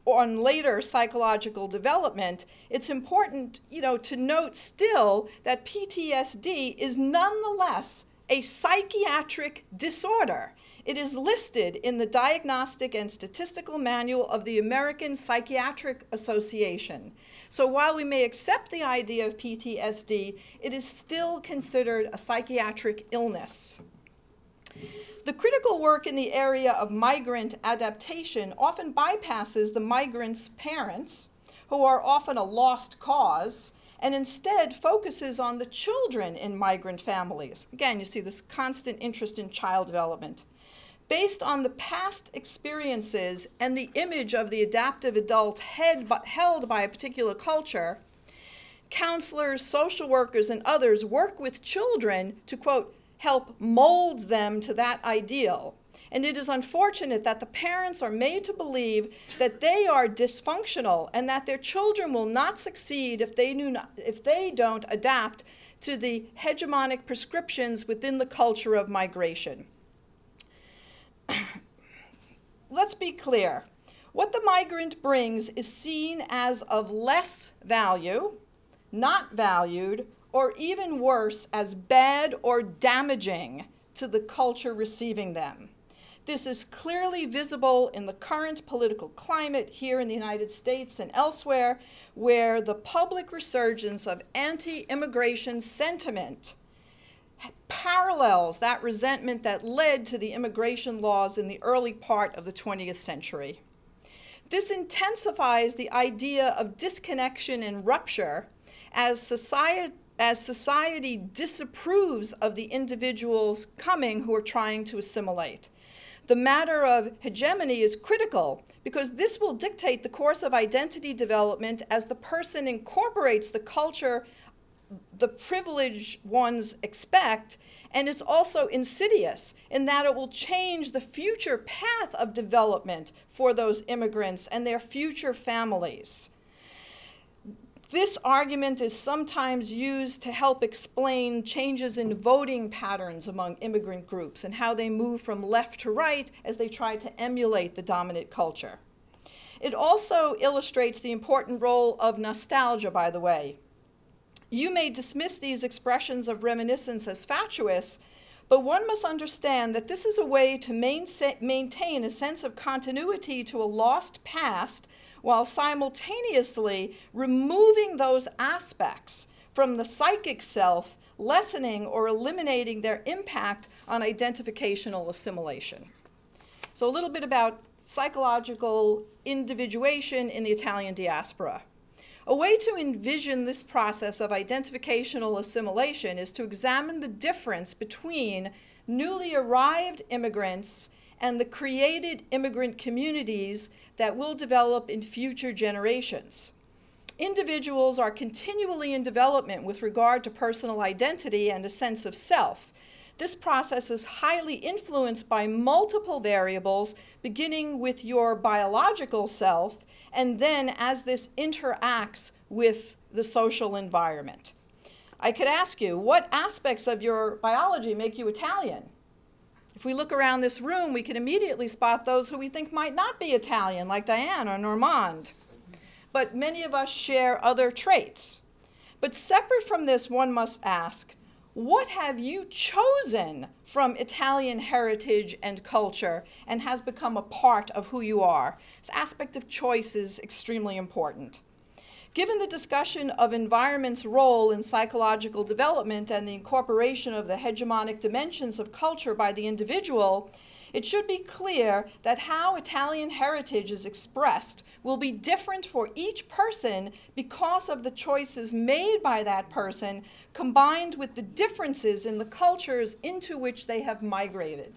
on later psychological development, it's important, you know, to note still that P T S D is nonetheless a psychiatric disorder. It is listed in the Diagnostic and Statistical Manual of the American Psychiatric Association. So while we may accept the idea of P T S D, it is still considered a psychiatric illness. The critical work in the area of migrant adaptation often bypasses the migrants' parents, who are often a lost cause, and instead focuses on the children in migrant families. Again, you see this constant interest in child development. Based on the past experiences and the image of the adaptive adult head, held by a particular culture, counselors, social workers, and others work with children to, quote, help mold them to that ideal. And it is unfortunate that the parents are made to believe that they are dysfunctional and that their children will not succeed if they, do not, if they don't adapt to the hegemonic prescriptions within the culture of migration. Let's be clear. What the migrant brings is seen as of less value, not valued, or even worse, as bad or damaging to the culture receiving them. This is clearly visible in the current political climate here in the United States and elsewhere, where the public resurgence of anti-immigration sentiment parallels that resentment that led to the immigration laws in the early part of the twentieth century. This intensifies the idea of disconnection and rupture as society as society disapproves of the individuals coming who are trying to assimilate. The matter of hegemony is critical because this will dictate the course of identity development as the person incorporates the culture the privileged ones expect, and it's also insidious in that it will change the future path of development for those immigrants and their future families. This argument is sometimes used to help explain changes in voting patterns among immigrant groups and how they move from left to right as they try to emulate the dominant culture. It also illustrates the important role of nostalgia, by the way. You may dismiss these expressions of reminiscence as fatuous, but one must understand that this is a way to main maintain a sense of continuity to a lost past while simultaneously removing those aspects from the psychic self, lessening or eliminating their impact on identificational assimilation. So a little bit about psychological individuation in the Italian diaspora. A way to envision this process of identificational assimilation is to examine the difference between newly arrived immigrants and the created immigrant communities that will develop in future generations. Individuals are continually in development with regard to personal identity and a sense of self. This process is highly influenced by multiple variables, beginning with your biological self, and then as this interacts with the social environment. I could ask you, what aspects of your biology make you Italian? If we look around this room, we can immediately spot those who we think might not be Italian, like Diane or Normand. But many of us share other traits. But separate from this, one must ask, what have you chosen from Italian heritage and culture and has become a part of who you are? This aspect of choice is extremely important. Given the discussion of environment's role in psychological development and the incorporation of the hegemonic dimensions of culture by the individual, it should be clear that how Italian heritage is expressed will be different for each person because of the choices made by that person, combined with the differences in the cultures into which they have migrated.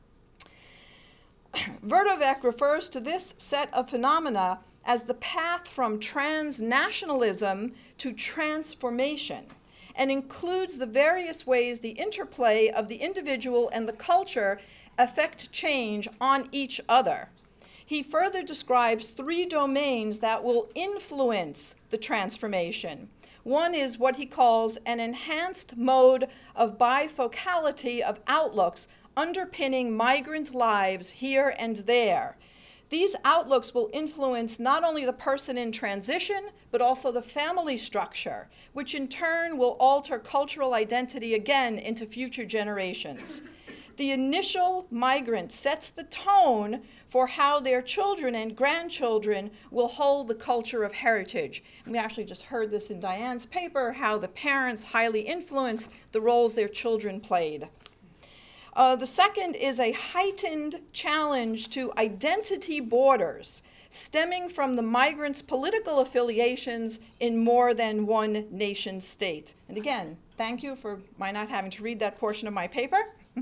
Vertovec refers to this set of phenomena as the path from transnationalism to transformation, and includes the various ways the interplay of the individual and the culture affect change on each other. He further describes three domains that will influence the transformation. One is what he calls an enhanced mode of bifocality of outlooks underpinning migrant lives here and there. These outlooks will influence not only the person in transition, but also the family structure, which in turn will alter cultural identity again into future generations. The initial migrant sets the tone for how their children and grandchildren will hold the culture of heritage. And we actually just heard this in Diane's paper, how the parents highly influence the roles their children played. Uh, the second is a heightened challenge to identity borders stemming from the migrants' political affiliations in more than one nation state. And again, thank you for my not having to read that portion of my paper.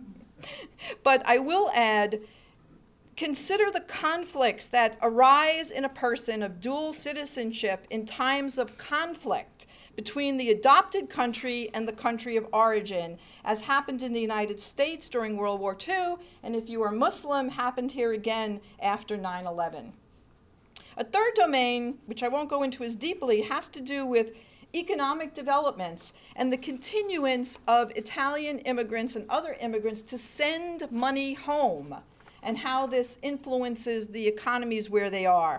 But I will add, consider the conflicts that arise in a person of dual citizenship in times of conflict between the adopted country and the country of origin, as happened in the United States during World War Two, and if you are Muslim, happened here again after nine eleven. A third domain, which I won't go into as deeply, has to do with economic developments and the continuance of Italian immigrants and other immigrants to send money home, and how this influences the economies where they are.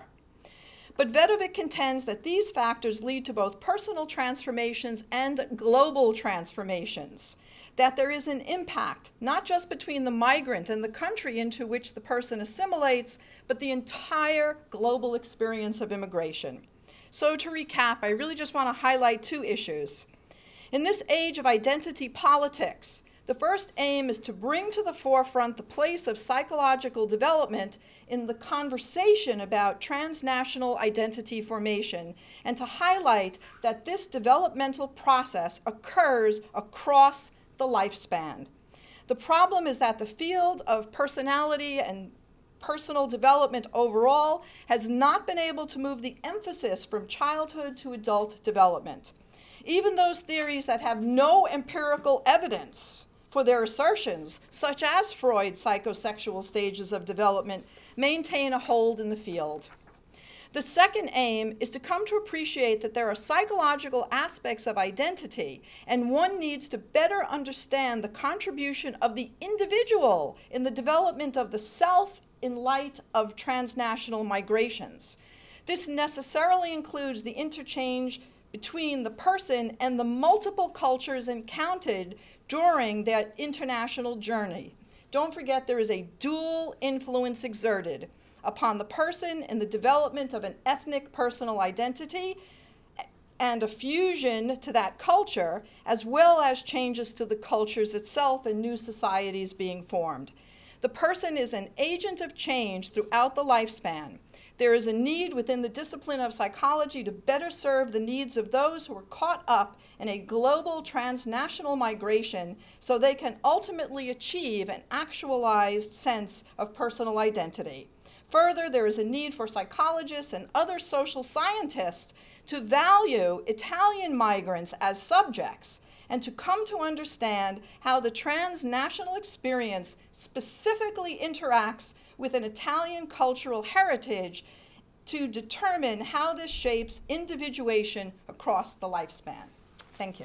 But Vedovic contends that these factors lead to both personal transformations and global transformations, that there is an impact, not just between the migrant and the country into which the person assimilates, but the entire global experience of immigration. So to recap, I really just want to highlight two issues. In this age of identity politics, the first aim is to bring to the forefront the place of psychological development in the conversation about transnational identity formation, and to highlight that this developmental process occurs across the lifespan. The problem is that the field of personality and personal development overall has not been able to move the emphasis from childhood to adult development. Even those theories that have no empirical evidence for their assertions, such as Freud's psychosexual stages of development, maintain a hold in the field. The second aim is to come to appreciate that there are psychological aspects of identity, and one needs to better understand the contribution of the individual in the development of the self in light of transnational migrations. This necessarily includes the interchange between the person and the multiple cultures encountered during that international journey. Don't forget, there is a dual influence exerted upon the person in the development of an ethnic personal identity and a fusion to that culture, as well as changes to the cultures itself and new societies being formed. The person is an agent of change throughout the lifespan. There is a need within the discipline of psychology to better serve the needs of those who are caught up in a global transnational migration so they can ultimately achieve an actualized sense of personal identity. Further, there is a need for psychologists and other social scientists to value Italian migrants as subjects and to come to understand how the transnational experience specifically interacts with an Italian cultural heritage to determine how this shapes individuation across the lifespan. Thank you.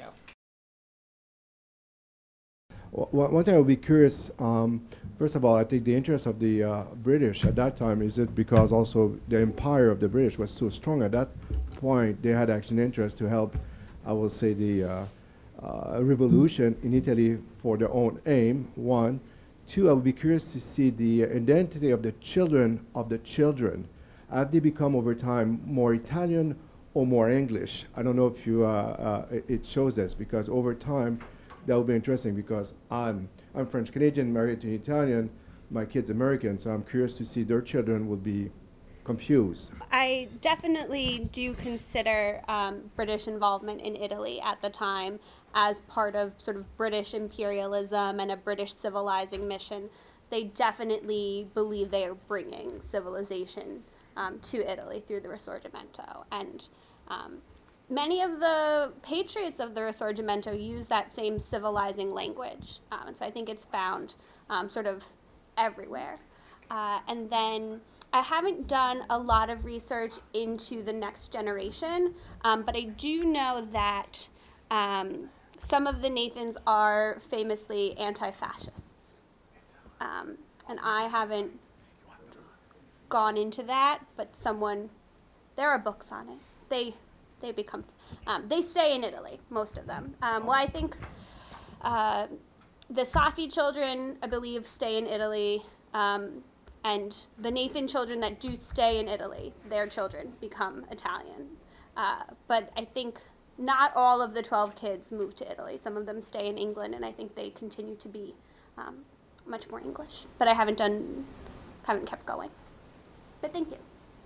Well, one thing I would be curious, um, first of all, I think the interest of the uh, British at that time, is it because also the empire of the British was so strong at that point, they had actually an interest to help, I will say, the uh, uh, revolution in Italy for their own aim, one. Two, I would be curious to see the identity of the children of the children. Have they become over time more Italian or more English? I don't know if you, uh, uh, it shows this, because over time, that will be interesting, because I'm, I'm French-Canadian, married to an Italian, my kid's American, so I'm curious to see their children will be confused. I definitely do consider um, British involvement in Italy at the time as part of sort of British imperialism and a British civilizing mission. They definitely believe they are bringing civilization um, to Italy through the Risorgimento. And um, many of the patriots of the Risorgimento use that same civilizing language. Um, and so I think it's found um, sort of everywhere. Uh, and then I haven't done a lot of research into the next generation, um, but I do know that um, some of the Nathans are famously anti-fascists. Um, and I haven't gone into that, but someone, there are books on it. They, they become, um, they stay in Italy, most of them. Um, well, I think uh, the Safi children, I believe, stay in Italy, um, and the Nathan children that do stay in Italy, their children become Italian. Uh, but I think not all of the twelve kids move to Italy. Some of them stay in England, and I think they continue to be um, much more English. But I haven't done, haven't kept going. But thank you.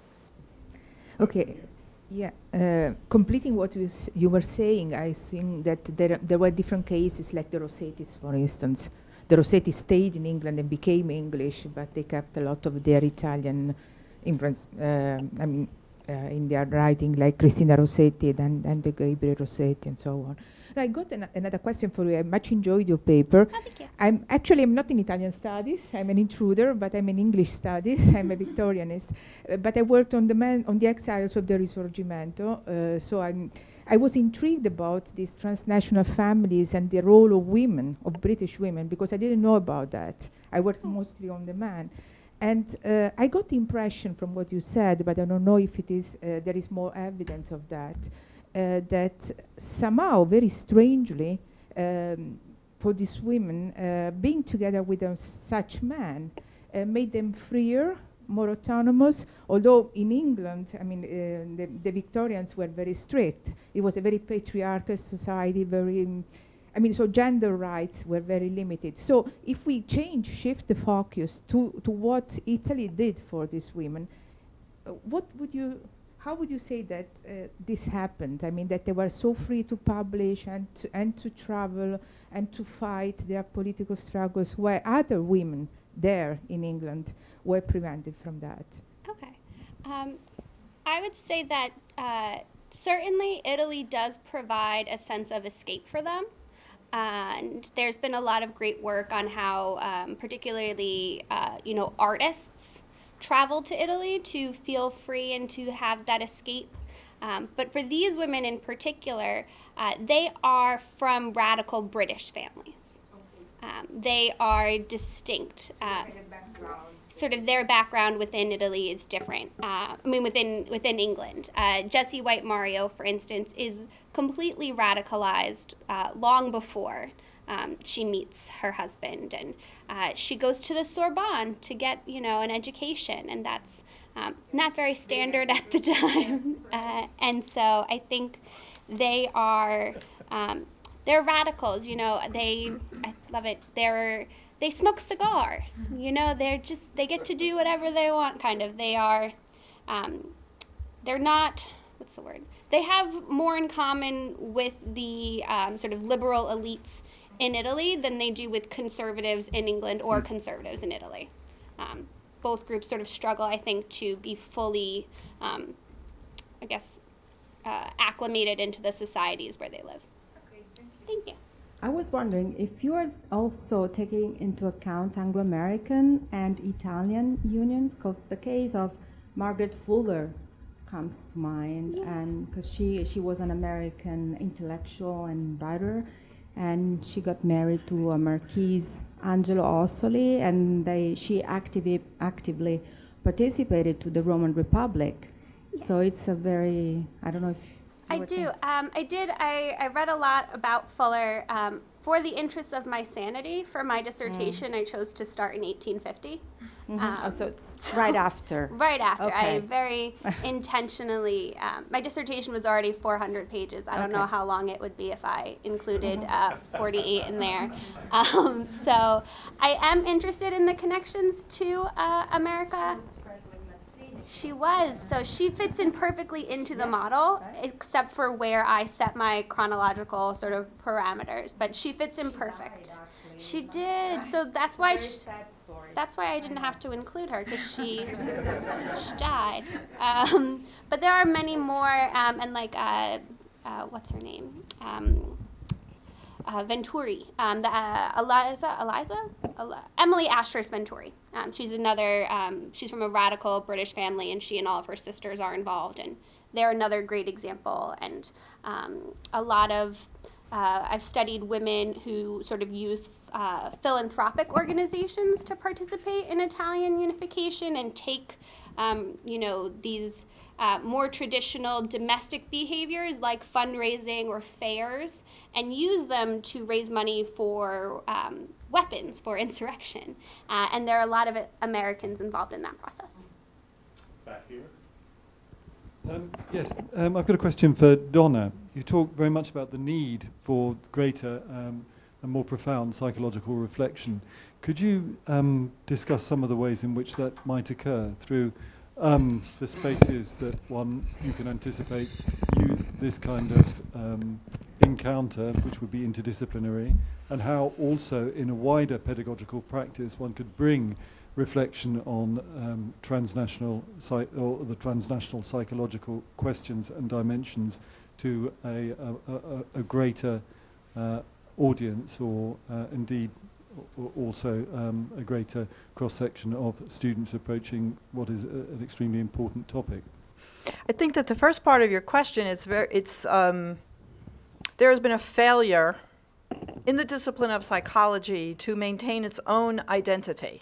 Okay, yeah. Uh, completing what you, s you were saying, I think that there, there were different cases, like the Rossettis, for instance. The Rossetti stayed in England and became English, but they kept a lot of their Italian influence. Uh, I mean, uh, in their writing, like Cristina Rossetti and, and the Gabriel Rossetti and so on. Now, I got an another question for you. I much enjoyed your paper. Oh, thank you. I'm actually I'm not in Italian studies. I'm an intruder, but I'm in English studies. I'm a Victorianist, uh, but I worked on the man on the exiles of the Risorgimento. Uh, so I'm. I was intrigued about these transnational families and the role of women, of British women, because I didn't know about that. I worked mostly on the man. And uh, I got the impression from what you said, but I don't know if it is, uh, there is more evidence of that, uh, that somehow, very strangely, um, for these women, uh, being together with a such man uh, made them freer, more autonomous, although in England, I mean, uh, the, the Victorians were very strict. It was a very patriarchal society, very, um, I mean, so gender rights were very limited. So if we change, shift the focus to, to what Italy did for these women, uh, what would you, how would you say that uh, this happened? I mean, that they were so free to publish and to, and to travel and to fight their political struggles, where other women there in England were prevented from that. Okay. Um, I would say that uh, certainly Italy does provide a sense of escape for them. And there's been a lot of great work on how um, particularly, uh, you know, artists travel to Italy to feel free and to have that escape. Um, but for these women in particular, uh, they are from radical British families. Um, they are distinct. Uh, sort of their background within Italy is different. Uh, I mean, within within England. Uh, Jessie White Mario, for instance, is completely radicalized uh, long before um, she meets her husband, and uh, she goes to the Sorbonne to get, you know, an education, and that's um, not very standard at the time. Uh, and so I think they are um, they're radicals. You know, they I love it. They're They smoke cigars, you know, they're just, they get to do whatever they want, kind of. They are, um, they're not, what's the word? They have more in common with the um, sort of liberal elites in Italy than they do with conservatives in England or conservatives in Italy. Um, both groups sort of struggle, I think, to be fully, um, I guess, uh, acclimated into the societies where they live. Okay, thank you. Thank you. I was wondering if you are also taking into account Anglo-American and Italian unions, because the case of Margaret Fuller comes to mind, Yeah. and because she she was an American intellectual and writer, and she got married to a Marquise Angelo Ossoli, and they she actively actively participated to the Roman Republic. Yes. So it's a very, I don't know if I do. Um, I did. I, I read a lot about Fuller. Um, for the interests of my sanity, for my dissertation, mm. I chose to start in eighteen fifty. Mm-hmm. Um, oh, so it's right after. Right after. Okay. I very intentionally, um, my dissertation was already four hundred pages. I don't okay. know how long it would be if I included uh, forty-eight in there. Um, so I am interested in the connections to uh, America. She was, so she fits in perfectly into the model, except for where I set my chronological sort of parameters. But she fits in perfect. She did, so that's why she, that's why I didn't have to include her, because she she died. Um, but there are many more, um, and like uh, uh, what's her name? Um, Uh, Venturi, um, the, uh, Eliza, Eliza? Eli- Emily Ashurst Venturi. Um, she's another, um, she's from a radical British family, and she and all of her sisters are involved, and they're another great example. And um, a lot of, uh, I've studied women who sort of use uh, philanthropic organizations to participate in Italian unification and take um, you know, these uh, more traditional domestic behaviors like fundraising or fairs and use them to raise money for um, weapons, for insurrection. Uh, and there are a lot of it, Americans involved in that process. Back here. Um, yes, um, I've got a question for Donna. You talk very much about the need for greater um, and more profound psychological reflection. Could you um, discuss some of the ways in which that might occur through um, the spaces that one you can anticipate you, this kind of um, encounter, which would be interdisciplinary, and how also in a wider pedagogical practice one could bring reflection on um, transnational or the transnational psychological questions and dimensions to a, a, a, a greater uh, audience, or uh, indeed or also um, a greater cross-section of students approaching what is a, an extremely important topic. I think that the first part of your question is very, it's, um, there has been a failure in the discipline of psychology to maintain its own identity.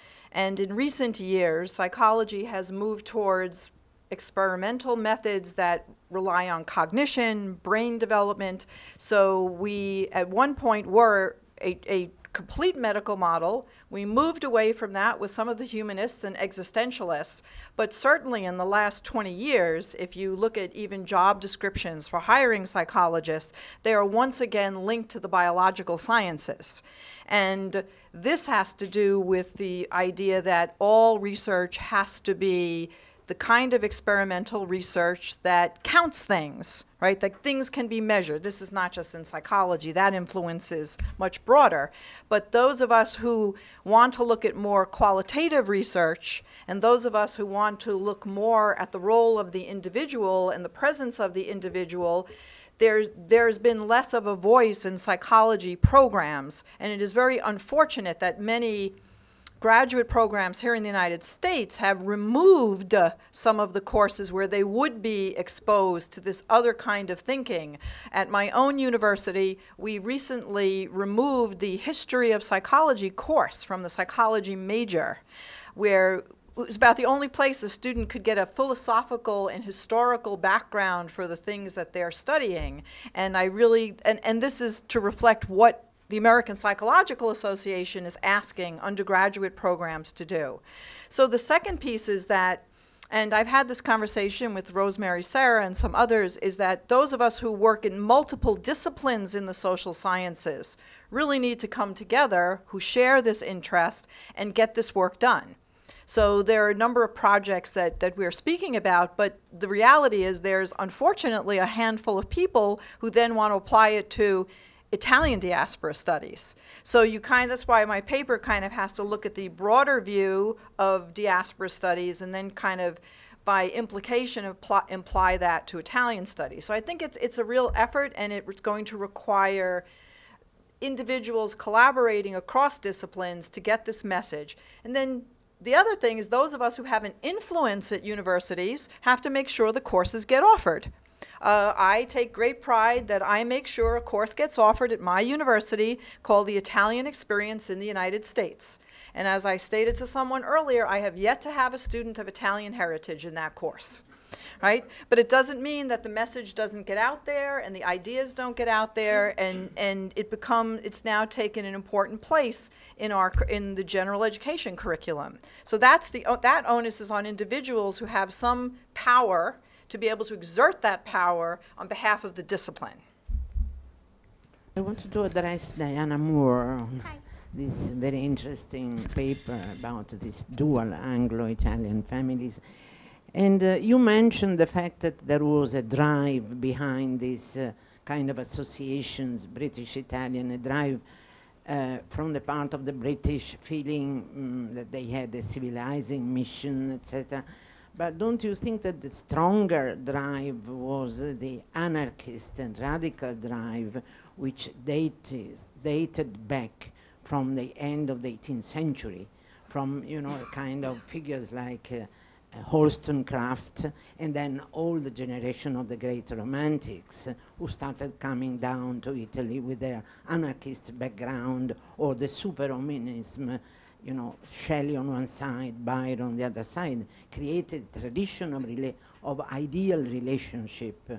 And in recent years, psychology has moved towards experimental methods that rely on cognition, brain development. So we, at one point, were a, a complete medical model. We moved away from that with some of the humanists and existentialists. But certainly in the last twenty years, if you look at even job descriptions for hiring psychologists, they are once again linked to the biological sciences. And this has to do with the idea that all research has to be the kind of experimental research that counts things, right? That things can be measured. This is not just in psychology. That influence is much broader. But those of us who want to look at more qualitative research, and those of us who want to look more at the role of the individual and the presence of the individual, There's, there's been less of a voice in psychology programs, and it is very unfortunate that many graduate programs here in the United States have removed uh, some of the courses where they would be exposed to this other kind of thinking. At my own university, we recently removed the history of psychology course from the psychology major, where it was about the only place a student could get a philosophical and historical background for the things that they're studying. And I really, and, and this is to reflect what the American Psychological Association is asking undergraduate programs to do. So the second piece is that, and I've had this conversation with Rosemary Serra and some others, is that those of us who work in multiple disciplines in the social sciences really need to come together, who share this interest, and get this work done. So there are a number of projects that, that we're speaking about, but the reality is there's unfortunately a handful of people who then want to apply it to Italian diaspora studies. So you kind of, that's why my paper kind of has to look at the broader view of diaspora studies and then kind of by implication apply, imply that to Italian studies. So I think it's, it's a real effort, and it's going to require individuals collaborating across disciplines to get this message. And then the other thing is those of us who have an influence at universities have to make sure the courses get offered. Uh, I take great pride that I make sure a course gets offered at my university called the Italian Experience in the United States. And as I stated to someone earlier, I have yet to have a student of Italian heritage in that course, right? But it doesn't mean that the message doesn't get out there and the ideas don't get out there, and, and it become, it's now taken an important place in, our, in the general education curriculum. So that's the, that onus is on individuals who have some power to be able to exert that power on behalf of the discipline. I want to address Diana Moore on Hi. this very interesting paper about these dual Anglo-Italian families. And uh, you mentioned the fact that there was a drive behind these uh, kind of associations, British-Italian, a drive uh, from the part of the British feeling um, that they had a civilizing mission, et cetera. But don't you think that the stronger drive was uh, the anarchist and radical drive, which dated, dated back from the end of the eighteenth century, from, you know, kind of figures like uh, uh, Wollstonecraft, and then all the generation of the great romantics uh, who started coming down to Italy with their anarchist background, or the superhumanism you know, Shelley on one side, Byron on the other side, created a tradition of, rela of ideal relationship uh,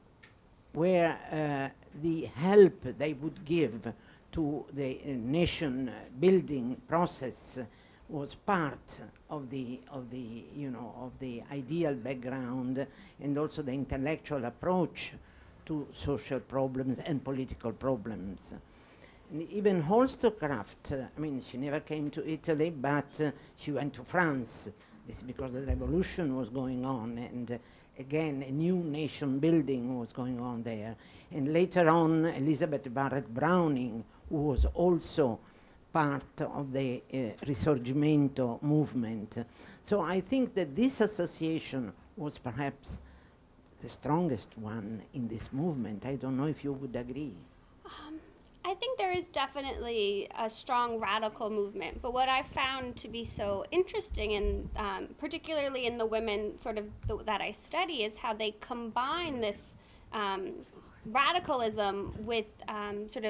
where uh, the help they would give to the uh, nation building process uh, was part of the, of the, you know, of the ideal background and also the intellectual approach to social problems and political problems. And even Wollstonecraft, uh, I mean, she never came to Italy, but uh, she went to France. This is because the revolution was going on, and uh, again, a new nation building was going on there. And later on, Elizabeth Barrett Browning, who was also part of the uh, Risorgimento movement. So I think that this association was perhaps the strongest one in this movement. I don't know if you would agree. Um, I think there is definitely a strong radical movement, but what I found to be so interesting, and um, particularly in the women sort of th that I study, is how they combine this um, radicalism with um, sort of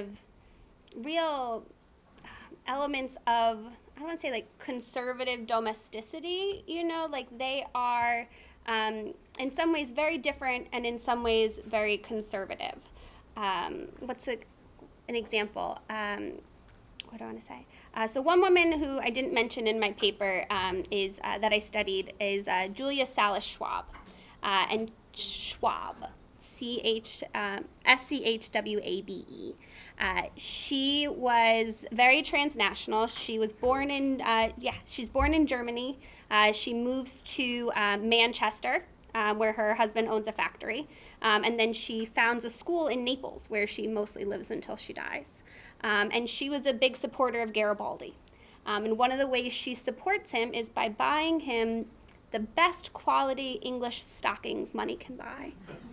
real elements of, I don't want to say like conservative domesticity, you know, like they are um, in some ways very different and in some ways very conservative. Um, what's a, an example? Um, what do I want to say? Uh, so one woman who I didn't mention in my paper um, is uh, that I studied is uh, Julia Salas Schwab. Uh, and Schwab, C H, um, S C H W A B E. Uh, she was very transnational. She was born in, uh, yeah, she's born in Germany. Uh, she moves to uh, Manchester, uh, where her husband owns a factory. Um, and then she founds a school in Naples, where she mostly lives until she dies. Um, and she was a big supporter of Garibaldi. Um, and one of the ways she supports him is by buying him the best quality English stockings money can buy.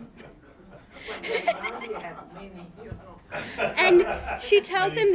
And she tells him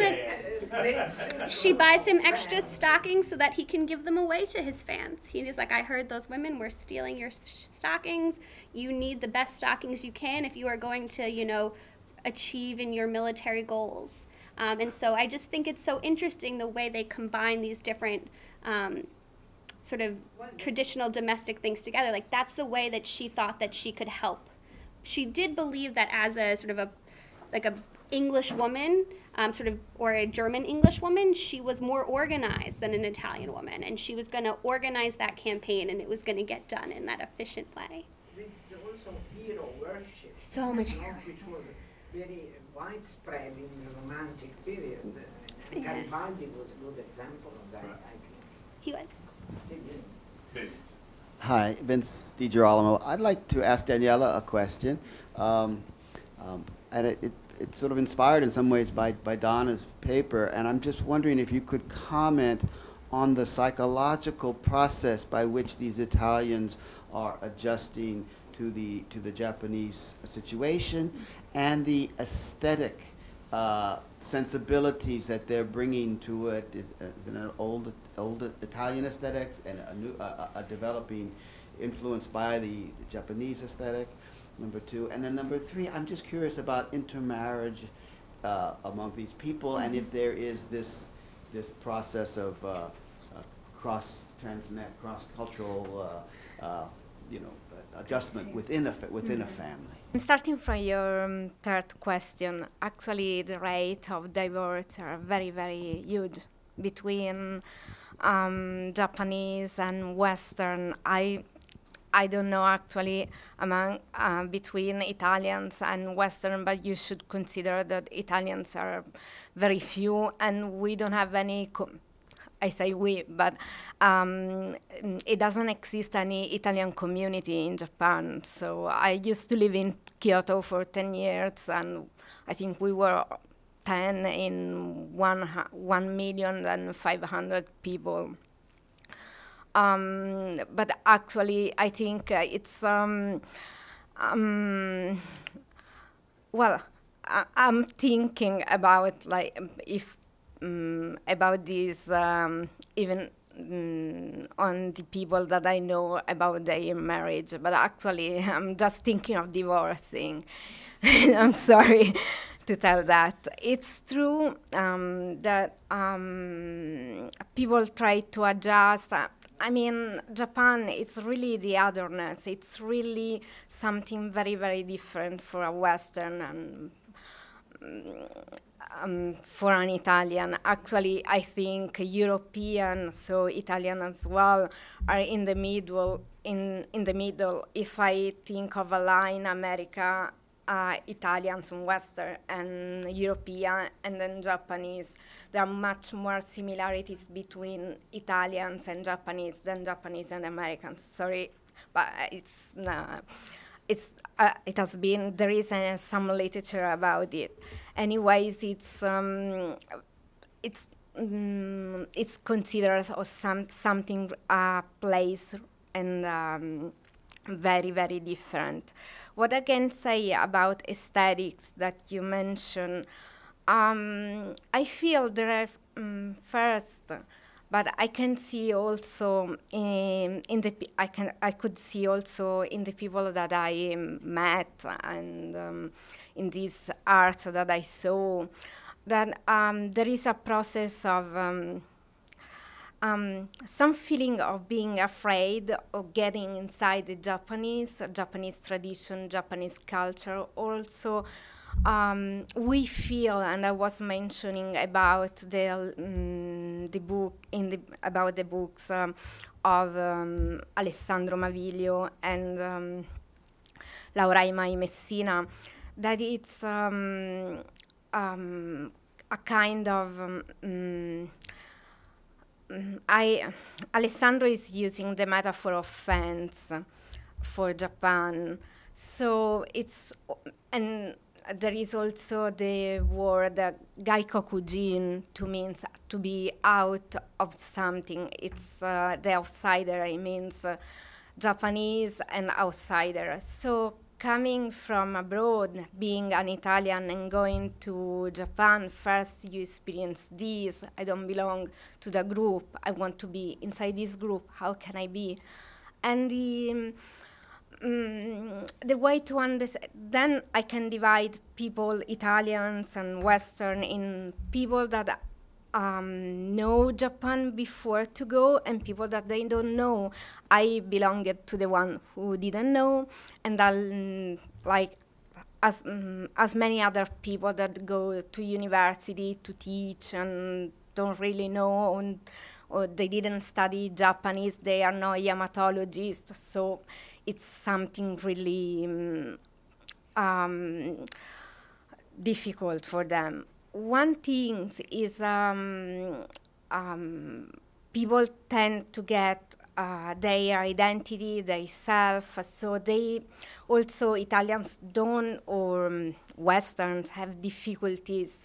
that she buys him extra stockings so that he can give them away to his fans. He is like, I heard those women were stealing your stockings. You need the best stockings you can if you are going to, you know, achieve in your military goals. Um, and so I just think it's so interesting the way they combine these different um, sort of traditional domestic things together. Like that's the way that she thought that she could help. She did believe that as a sort of a, like a English woman, um, sort of, or a German English woman, she was more organized than an Italian woman, and she was going to organize that campaign, and it was going to get done in that efficient way. This is also hero worship. So much hero. Which was very widespread in the Romantic period. Uh, Yeah. Garibaldi was a good example of that, I think. He was. Still is. Vince. Hi, Vince DiGirolamo. I'd like to ask Daniela a question. Um, um, and it, it, it's sort of inspired in some ways by, by Donna's paper, and I'm just wondering if you could comment on the psychological process by which these Italians are adjusting to the, to the Japanese situation and the aesthetic uh, sensibilities that they're bringing to it, it uh, an old, old Italian aesthetic and a, new, uh, a developing influence by the Japanese aesthetic, number two. And then number three, I'm just curious about intermarriage uh, among these people, and if there is this, this process of uh, uh, cross transnet, cross-cultural uh, uh, you know, adjustment within a, within a family. Starting from your um, third question, actually the rate of divorce are very, very huge between um, Japanese and Western. I, I don't know actually among uh, between Italians and Western, but you should consider that Italians are very few, and we don't have any. Co I say we, but um, it doesn't exist any Italian community in Japan. So I used to live in Kyoto for ten years, and I think we were ten in one, one million and five hundred people. Um, but actually, I think uh, it's, um, um, well, I I'm thinking about like if Um, about this, um, even mm, on the people that I know about their marriage, but actually I'm just thinking of divorcing. I'm sorry to tell that. It's true um, that um, people try to adjust. Uh, I mean, Japan, it's really the otherness. It's really something very, very different for a Western and um, for an Italian. Actually, I think European, so Italian as well, are in the middle. In, in the middle, if I think of a line, America, Uh, Italians and Western and European and then Japanese. There are much more similarities between Italians and Japanese than Japanese and Americans. Sorry, but it's uh, it's uh, it has been there is uh, some literature about it. Anyways, it's um, it's um, it's considered as some something a uh, place and. Um, very, very different. What I can say about aesthetics that you mentioned, um, I feel there are um, first, but I can see also in, in the I can I could see also in the people that I met and um, in these arts that I saw that um, there is a process of. Um, Um, some feeling of being afraid of getting inside the Japanese, uh, Japanese tradition, Japanese culture. Also, um, we feel, and I was mentioning about the um, the book in the about the books um, of um, Alessandro Maviglio and um, Lauraima I Messina, that it's um, um, a kind of um, um, I, Alessandro is using the metaphor of fence for Japan. So it's, and there is also the word uh, gaikokujin, to means to be out of something. It's uh, the outsider, it means uh, Japanese and outsider. So coming from abroad, being an Italian and going to Japan, first you experience this. I don't belong to the group. I want to be inside this group. How can I be? And the, um, the way to understand, then I can divide people, Italians and Western, in people that Um, know Japan before to go and people that they don't know. I belonged to the one who didn't know, and I'll, like as um, as many other people that go to university to teach and don't really know, and, or they didn't study Japanese, they are no yamatologists, so it's something really um, um, difficult for them. One thing is um, um, people tend to get uh, their identity, their self, so they also, Italians don't, or um, Westerns have difficulties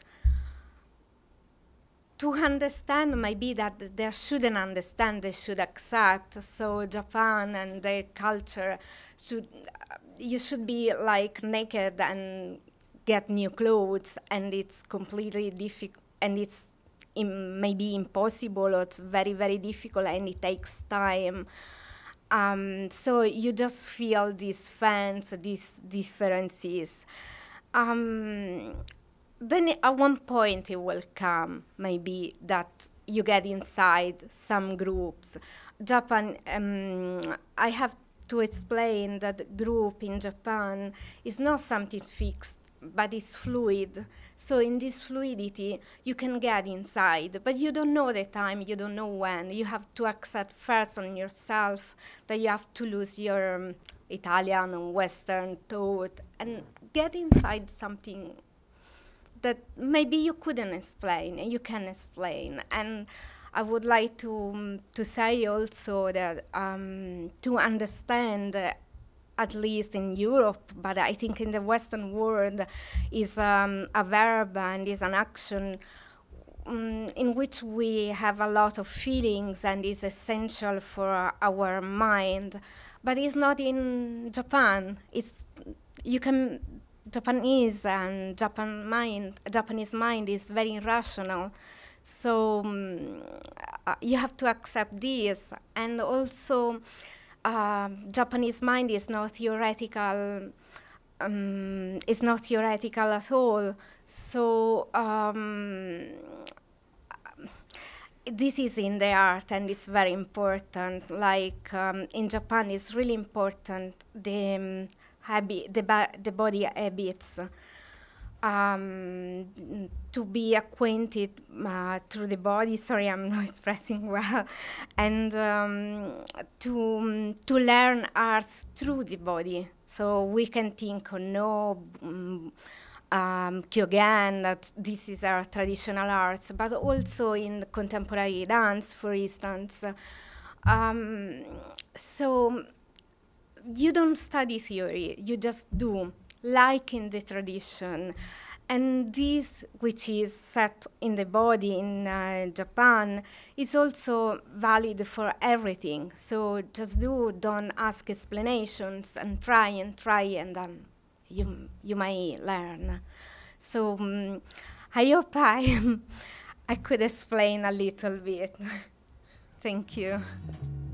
to understand maybe that they shouldn't understand, they should accept. So Japan and their culture, should uh, you should be like naked and get new clothes, and it's completely difficult, and it's im maybe impossible, or it's very, very difficult, and it takes time. Um, so you just feel these fans, these differences. Um, then at one point it will come, maybe, that you get inside some groups. Japan, um, I have to explain that the group in Japan is not something fixed, but it's fluid. So in this fluidity, you can get inside, but you don't know the time, you don't know when. You have to accept first on yourself that you have to lose your um, Italian and Western thought and get inside something that maybe you couldn't explain, and you can explain. And I would like to, um, to say also that um, to understand uh, at least in Europe, but I think in the Western world, is um, a verb and is an action um, in which we have a lot of feelings and is essential for our mind. But it's not in Japan. It's, you can, Japanese and Japan mind, Japanese mind is very rational. So um, uh, you have to accept this. And also, uh, Japanese mind is not theoretical. Um, it's not theoretical at all. So um, this is in the art, and it's very important. Like um, in Japan, it's really important the um, habit, the, ba the body habits. Um, to be acquainted uh, through the body. Sorry, I'm not expressing well, and um, to um, to learn arts through the body. So we can think, oh no, um, um, Kyogen, that this is our traditional arts, but also in contemporary dance, for instance. Um, so you don't study theory, you just do, like in the tradition. And this, which is set in the body in uh, Japan, is also valid for everything. So just do, don't ask explanations, and try and try, and then you, you may learn. So um, I hope I, I could explain a little bit. Thank you.